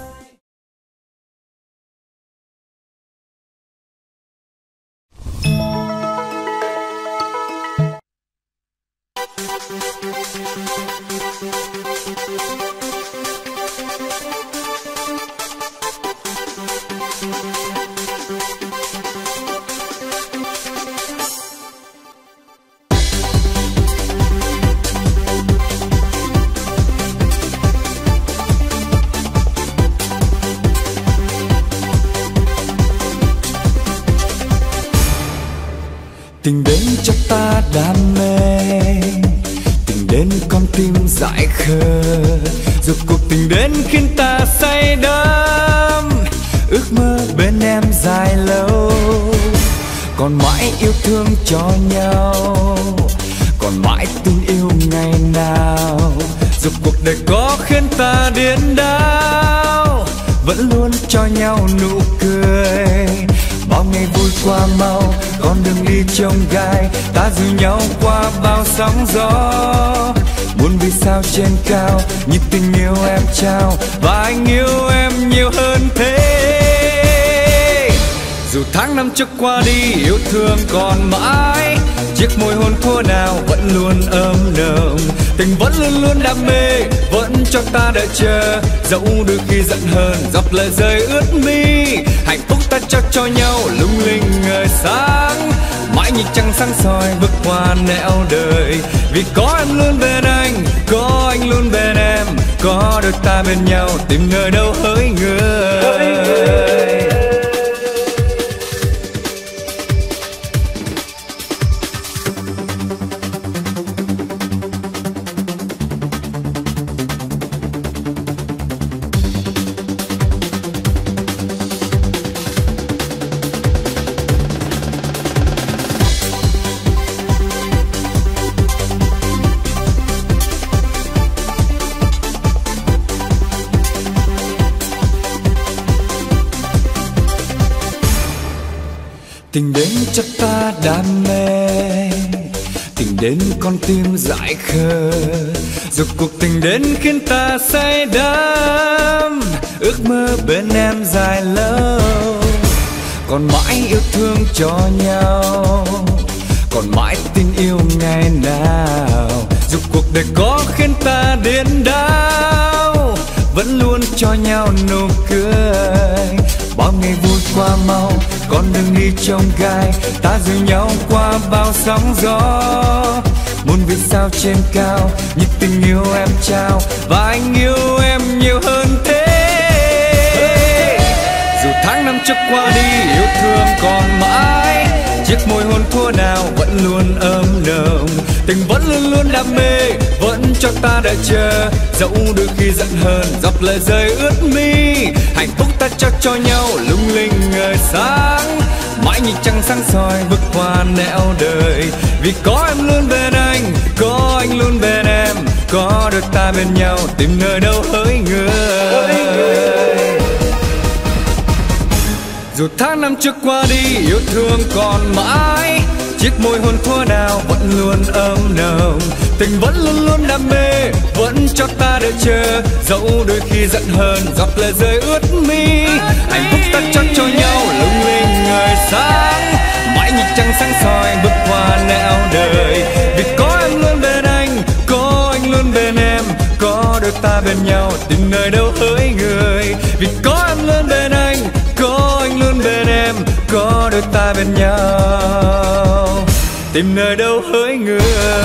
Tình đến cho ta đam mê, tình đến con tim dại khờ. Dù cuộc tình đến khiến ta say đắm, ước mơ bên em dài lâu. Còn mãi yêu thương cho nhau, còn mãi tin yêu ngày nào. Dù cuộc đời có khiến ta điên đảo, vẫn luôn cho nhau nụ cười. Bao ngày vui qua mau, con đường đi trông gai, ta dìu nhau qua bao sóng gió. Muốn vì sao trên cao, như tình yêu em trao, và anh yêu em nhiều hơn thế. Dù tháng năm trước qua đi, yêu thương còn mãi, chiếc môi hôn thua nào vẫn luôn ấm nồng. Tình vẫn luôn luôn đam mê, vẫn cho ta đợi chờ. Dẫu đôi khi giận hờn, giọt lệ rơi ướt mi. Hạnh phúc ta cho nhau lung linh ngời sáng. Mãi nhìn trăng sáng soi bước qua nẻo đời. Vì có em luôn bên anh, có anh luôn bên em, có đôi ta bên nhau tìm nơi đâu hỡi người. Tình đến cho ta đam mê, tình đến con tim dại khờ. Dù cuộc tình đến khiến ta say đắm, ước mơ bên em dài lâu. Còn mãi yêu thương cho nhau, còn mãi tin yêu ngày nào. Dù cuộc đời có khiến ta điên đảo, vẫn luôn cho nhau nụ cười. Bao ngày vui qua mau, con đường đi trông gai, ta dìu nhau qua bao sóng gió. Muôn vì sao trên cao, như tình yêu em trao, và anh yêu em nhiều hơn thế. Dù tháng năm trước qua đi, yêu thương còn mãi, chiếc môi hôn thua nào vẫn luôn ấm nồng. Tình vẫn luôn luôn đam mê, vẫn cho ta đợi chờ. Dẫu đôi khi giận hờn, giọt lệ rơi ướt mi. Hạnh phúc ta cho nhau lung linh ngời sáng. Mãi nhìn trăng sáng soi bước qua nẻo đời. Vì có em luôn bên anh, có anh luôn bên em, có đôi ta bên nhau tìm nơi đâu hỡi người. Dù tháng năm trước qua đi yêu thương còn mãi, chiếc môi hôn thua nào vẫn luôn ấm nồng. Tình vẫn luôn luôn đam mê, vẫn cho ta đợi chờ. Dẫu đôi khi giận hờn, giọt lệ rơi ướt mi. Hạnh phúc ta cho nhau lung linh ngời sáng, mãi như trăng sáng soi bước qua nẻo đời. Vì có em luôn bên anh, có anh luôn bên em, có đôi ta bên nhau tìm nơi đâu hỡi người. Vì có em luôn bên anh, có anh luôn bên em, có đôi ta bên nhau tìm nơi đâu hỡi người.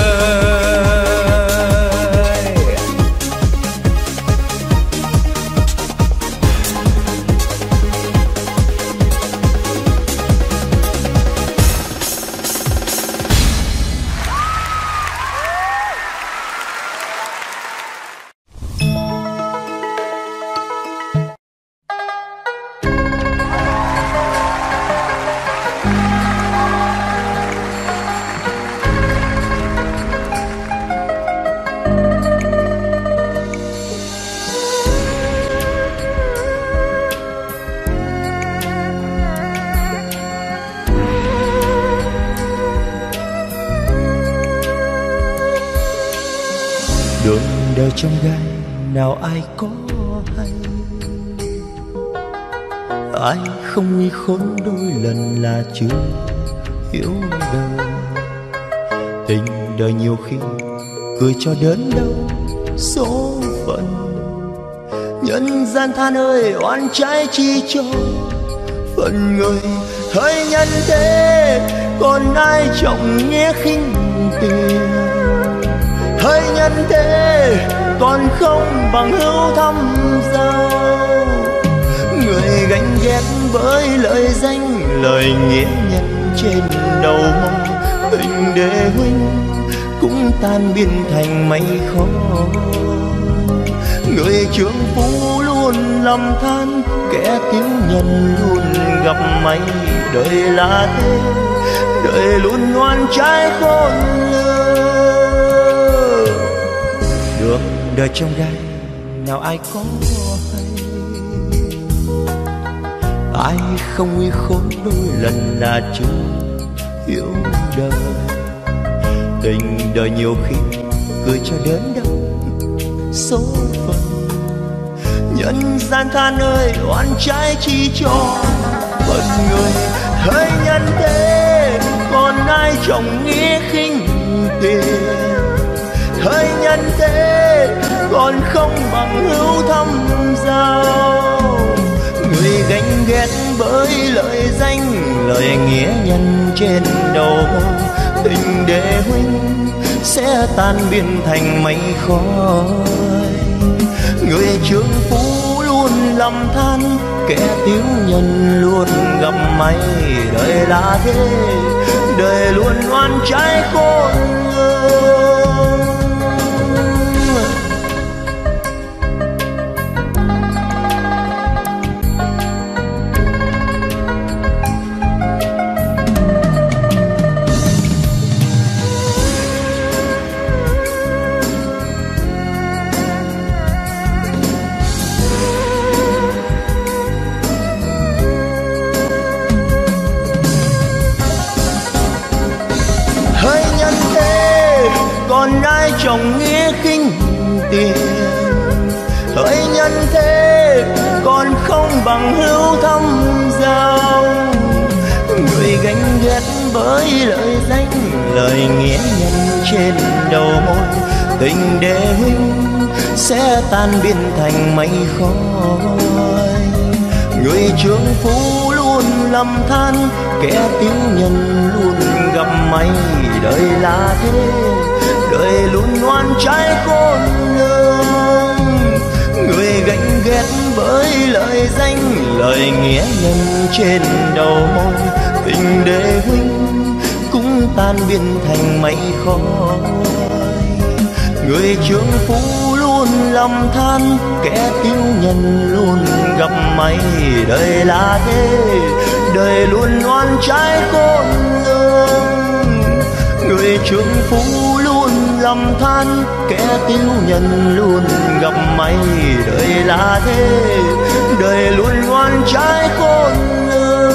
Đường đời trong gai nào ai có hay, ai không nguy khốn đôi lần là chưa hiểu đời. Tình đời nhiều khi cười cho đớn đau số phận, nhân gian than ơi oan trái chi cho phận người. Hỡi nhân thế còn ai trọng nghĩa khinh tiền, hỡi nhân thế còn không bằng hữu thăm giao. Người ganh ghét với lợi danh lời nghĩa nhân trên đầu mong, tình đệ huynh cũng tan biến thành mây khói. Người trượng phu luôn lầm than, kẻ tiểu nhân luôn gặp may. Đời là thế, đời luôn ngoan trái khôn lường. Đường đời trong gai nào ai có hay, ai không nguy khốn đôi lần là chưa hiểu đời. Tình đời nhiều khi cười cho đớn đau số phận, nhân gian than ơi oan trái chi cho phận người. Hỡi nhân thế còn ai trọng nghĩa khinh tiền, hỡi nhân thế còn không bằng hữu thăm giao. Người ganh ghét bởi lợi danh lời nghĩa nhân trên đầu môi, tình đệ huynh sẽ tan biến thành mây khói. Người trượng phu luôn lầm than, kẻ tiểu nhân luôn gặp may. Đời là thế, đời luôn oan trái khôn lường. Còn ai trọng nghĩa khinh tiền, hỡi nhân thế còn không bằng hữu thăm giao. Người ganh ghét bởi lợi danh lời nghĩa nhân trên đầu môi, tình đệ huynh sẽ tan biến thành mây khói. Người trượng phu luôn lầm than, kẻ tiểu nhân luôn gặp may. Đời là thế, đời luôn oan trái khôn lường. Người ganh ghét bởi lợi danh lời nghĩa nhân trên đầu môi, tình đệ huynh cũng tan biến thành mây khói. Người trượng phu luôn lầm than, kẻ tiểu nhân luôn gặp may. Đời là thế, đời luôn oan trái khôn lường. Người trượng phu luôn lầm than, kẻ tiểu nhân luôn gặp may. Đời là thế, đời luôn oan trái khôn lường.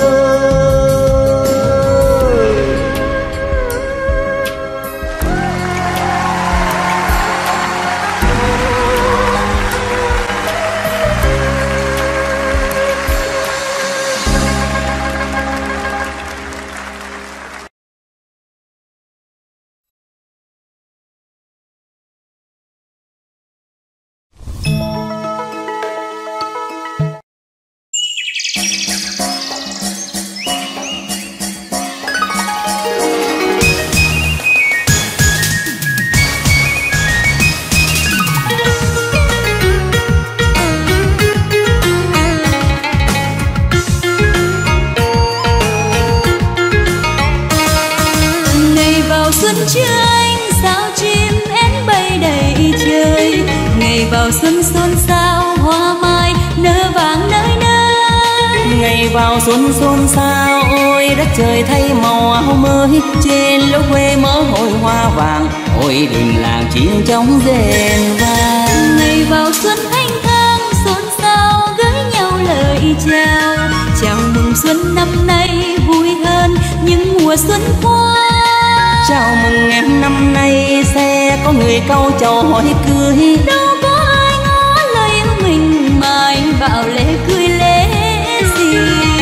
xuân chưa anh sao chim én bay đầy trời. Ngày vào xuân xôn xao hoa mai nở vàng nơi nơi. Ngày vào xuân xôn xao ôi đất trời thay màu áo mới. Trên lối quê mớ hội hoa vàng, hội đình làng chiến trống rền vang. Ngày vào xuân thanh thang xôn xao gửi nhau lời chào. Chào mừng xuân năm nay vui hơn những mùa xuân qua. Chào mừng em năm nay sẽ có người cau chầu hỏi cưới. Đâu có ai ngó lời yêu mình mà anh bảo lễ cưới lễ gì.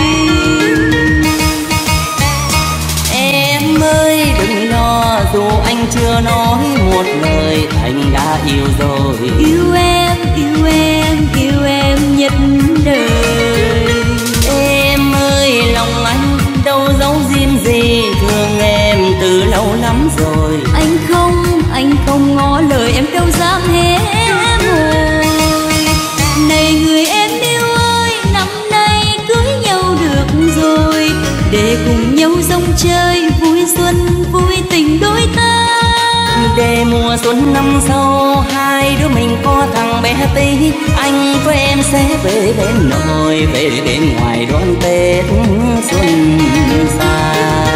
Em ơi đừng lo dù anh chưa nói một lời, Thành đã yêu rồi. Yêu em, yêu em, yêu em nhất đời. Em ơi lòng anh đâu giấu riêng gì, thương em từ lâu lắm rồi. Anh không ngỏ lời em đâu dám hé môi. Này người em yêu ơi, năm nay cưới nhau được rồi, để cùng nhau rong chơi vui xuân vui tình đôi ta. Để mùa xuân năm sau hai đứa mình có thằng bé tí, anh với em sẽ về bên nội, về bên ngoài đón Tết xuân xa.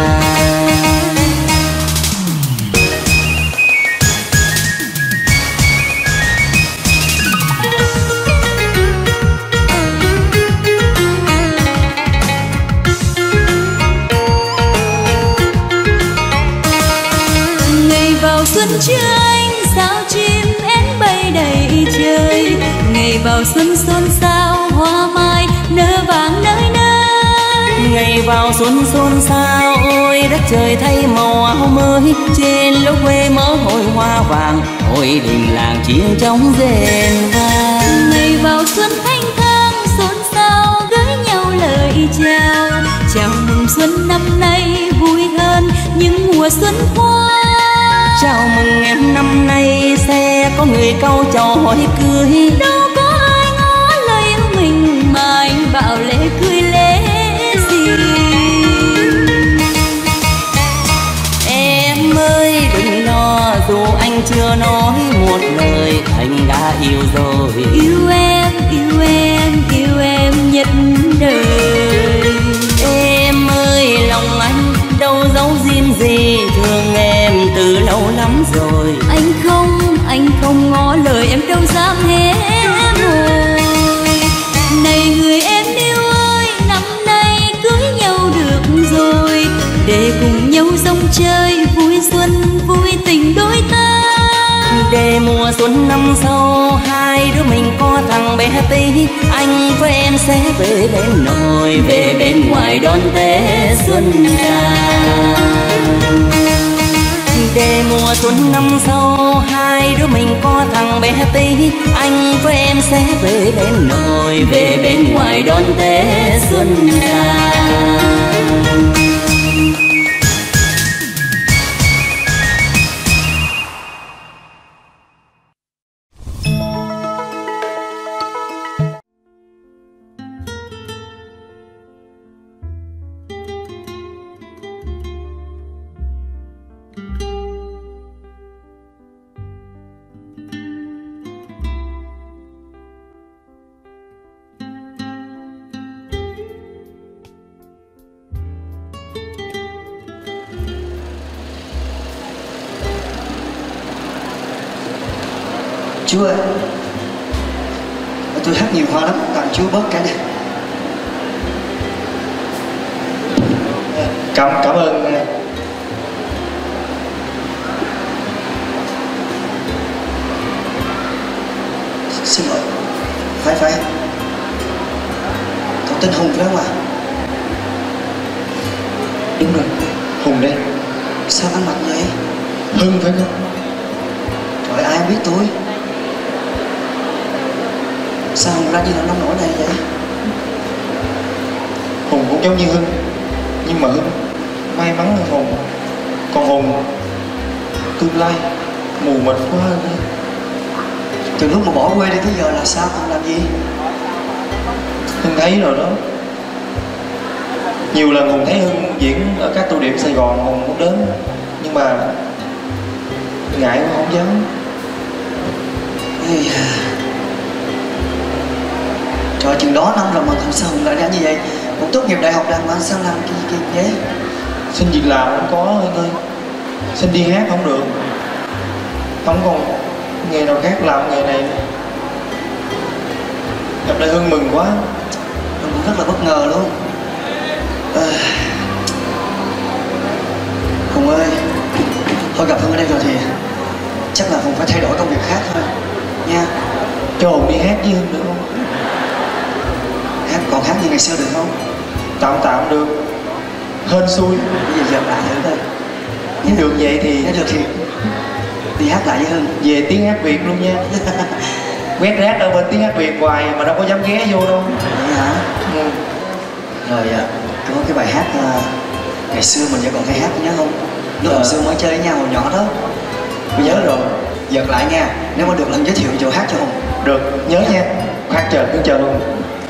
Xuân chưa anh sao chim én bay đầy trời. Ngày vào xuân xôn xao hoa mai nở vàng nơi nơi. Ngày vào xuân xôn xao ôi đất trời thay màu áo mới. Trên lối quê mớ hội hoa vàng, hội đình làng chiến trống rền vang. Ngày vào xuân thanh thang xôn xao gửi nhau lời chào. Chào mừng xuân năm nay vui hơn những mùa xuân qua. Chào mừng em năm nay sẽ có người cau chầu hỏi cưới. Đâu có ai ngó lời yêu mình mà anh bảo lễ cưới lễ gì. Em ơi đừng lo dù anh chưa nói một lời, Thành đã yêu rồi. Yêu em, yêu em, yêu em nhất đời. Em ơi lòng anh đâu giấu riêng gì, thương em từ lâu lắm rồi. Anh không ngỏ lời em đâu dám hé môi. Này người em yêu ơi, năm nay cưới nhau được rồi, để cùng nhau rong chơi vui xuân vui tình đôi ta. Để mùa xuân năm sau hai đứa mình có thằng bé tí, anh với em sẽ về bên nội, về bên ngoài đón Tết xuân xa. Để mùa xuân năm sau hai đứa mình có thằng bé tí, anh với em sẽ về bên nội, về bên ngoài đón Tết xuân xa. Chú ơi, tôi hát nhiều hoa lắm, tặng chú bớt cái này. Cảm ơn. Xin lỗi. Phải. Cậu tên Hùng phải không ạ? Đúng rồi, Hùng đây. Sao ăn mặc vậy? Hưng phải không? Trời, ai biết tôi. Sao Hùng ra đi làm nông nổi này vậy? Hùng cũng giống như Hưng, nhưng mà Hưng may mắn hơn Hùng. Còn Hùng tương lai mù mịt quá hơn. Từ lúc mà bỏ quê đi tới giờ là sao? Hùng làm gì? Hưng thấy rồi đó. Nhiều lần Hùng thấy Hưng diễn ở các tụ điểm Sài Gòn Hùng cũng đến, nhưng mà Ngại quá không dám. Trời, chừng đó năm rồi mà không sao Hùng lại ra như vậy. Cũng tốt nghiệp đại học đàng hoàng sao làm cái vậy? Xin việc làm không có anh ơi. Xin đi hát không được. Không còn nghề nào khác làm nghề này. Gặp lại Hưng mừng quá. Hưng cũng rất là bất ngờ luôn. Hùng ơi, thôi gặp Hưng ở đây rồi thì chắc là Hùng phải thay đổi công việc khác thôi nha. Cho Hùng đi hát với Hưng được không? Còn hát như ngày xưa được không? Tạm được. Hên xui. Bây giờ dợp lại thử thôi. Nếu được vậy thì... Nếu được thì đi hát lại với Hưng. Về tiếng hát Việt luôn nha. Quét rác ở bên tiếng hát Việt hoài mà đâu có dám ghé vô đâu. Vậy hả? Ừ. Rồi có cái bài hát ngày xưa mình vẫn còn hay hát nhớ không? Lúc hồi xưa mới chơi với nhau hồi nhỏ đó. Tôi nhớ rồi. Giật lại nha. Nếu mà được lần giới thiệu chỗ hát cho Hùng. Được, nhớ nha. Hát chờ, cứ chờ luôn.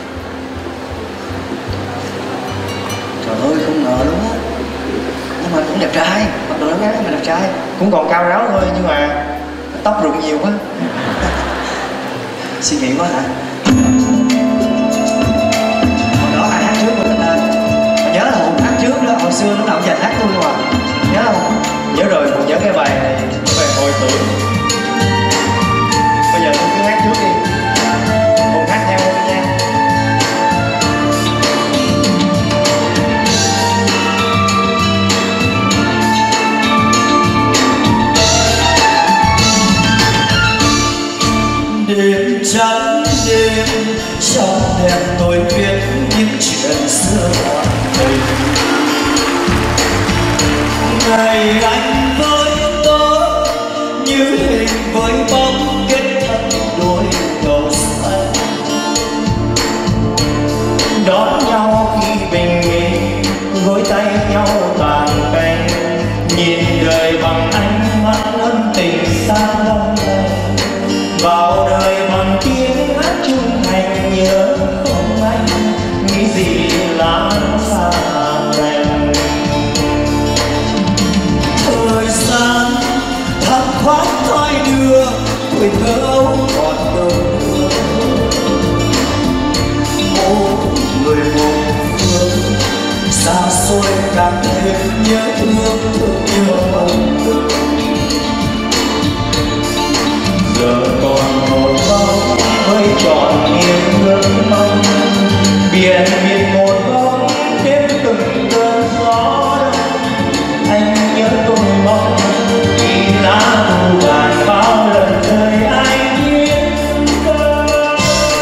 Trời ơi, không ngờ luôn á. Nhưng mà cũng đẹp trai. Mặc đồ nó gái mà đẹp trai. Cũng còn cao ráo thôi nhưng mà tóc rụng nhiều quá. Suy nghĩ quá hả? Hồi đó ai hát trước của mình ơi? Mà nhớ là Hùng hát trước đó. Hồi xưa lúc nào cũng dành hát tôi mà. Nhớ không? Nhớ rồi, Hùng nhớ cái bài này. Cái bài hồi tưởng. Bây giờ Hùng cứ hát trước đi. Hùng hát theo Hùng nha. Đêm trắng đêm trong đèn tôi viết những chuyện xưa ngọt tình. Ngày anh với tôi như hình với bóng kết thân đôi cầu xanh. Đón nhau khi bình minh gối tay nhau tàn canh. Nhìn đời bằng ánh mắt ân tình xa long lanh. Vào đời bằng tiếng hát chung hành nhớ không anh nghĩ gì là xa lành. Thời gian thấm thoát thoi đưa tuổi thơ ấu còn đâu nữa. Một người một phương xa xôi càng thêm nhớ thương nhớ mong được. Giờ còn một bóng với trọn niềm ước mong. Biển miền một bóng đêm từng cơn gió đông. Anh nhớ tôi mong vì lá thu vàng bao lần đời anh biết đâu.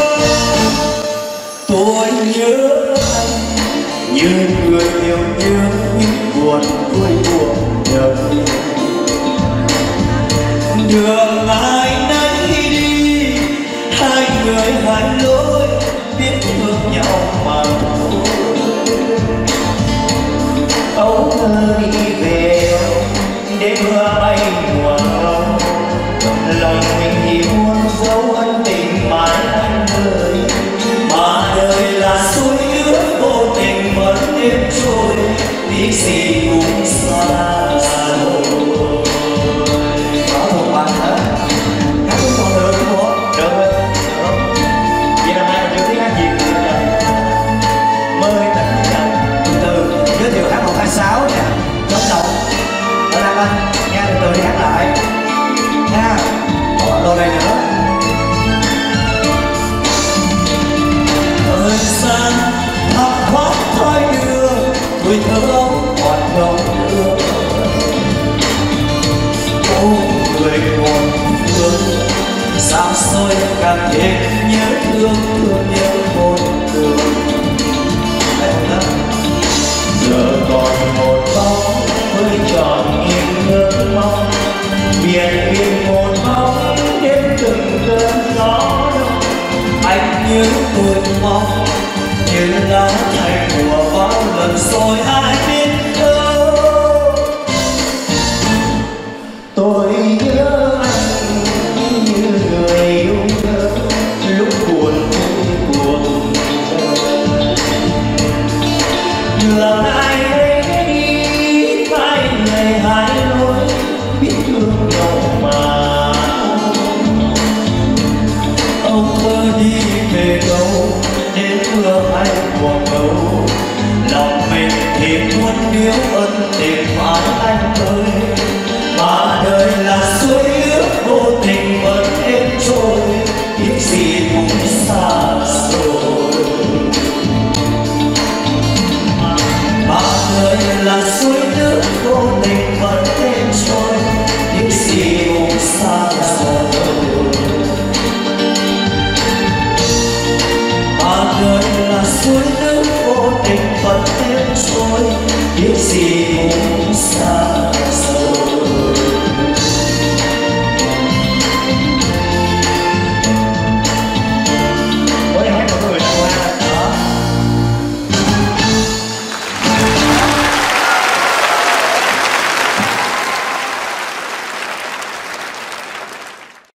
Tôi nhớ anh như người yêu nhớ những buồn vui buồn đời. Đường ai nấy đi, hai người hai lối biết thương nhau mà thôi. Ấu thơ đi về để mưa bay mùa đông. Lòng mình thì muốn dấu ân tình mãi anh ơi. Mà đời là suối nước vô tình mất đêm trôi. Biết gì cũng xa rồi. Sáu nè, chống động ở Lan Anh nha, từ từ đi hát lại nha, còn đồ này nữa. Thời gian thấm thoát thoi đưa tuổi thơ ấu còn đâu nữa. Ô người một phương xa xôi càng thêm nhớ thương nhớ một đường. Giờ còn một bóng với trọn niềm ước mong. Biển miền một bóng đến từng cơn gió đông. Anh nhớ tôi mong như lá thay mùa bao lần rồi ai biết đâu. Tôi nhớ anh như người yêu nhớ lúc buồn buồn. Đường ai ấy đi hai người hai lối biết thương nhau níu ân tình mãi anh ơi.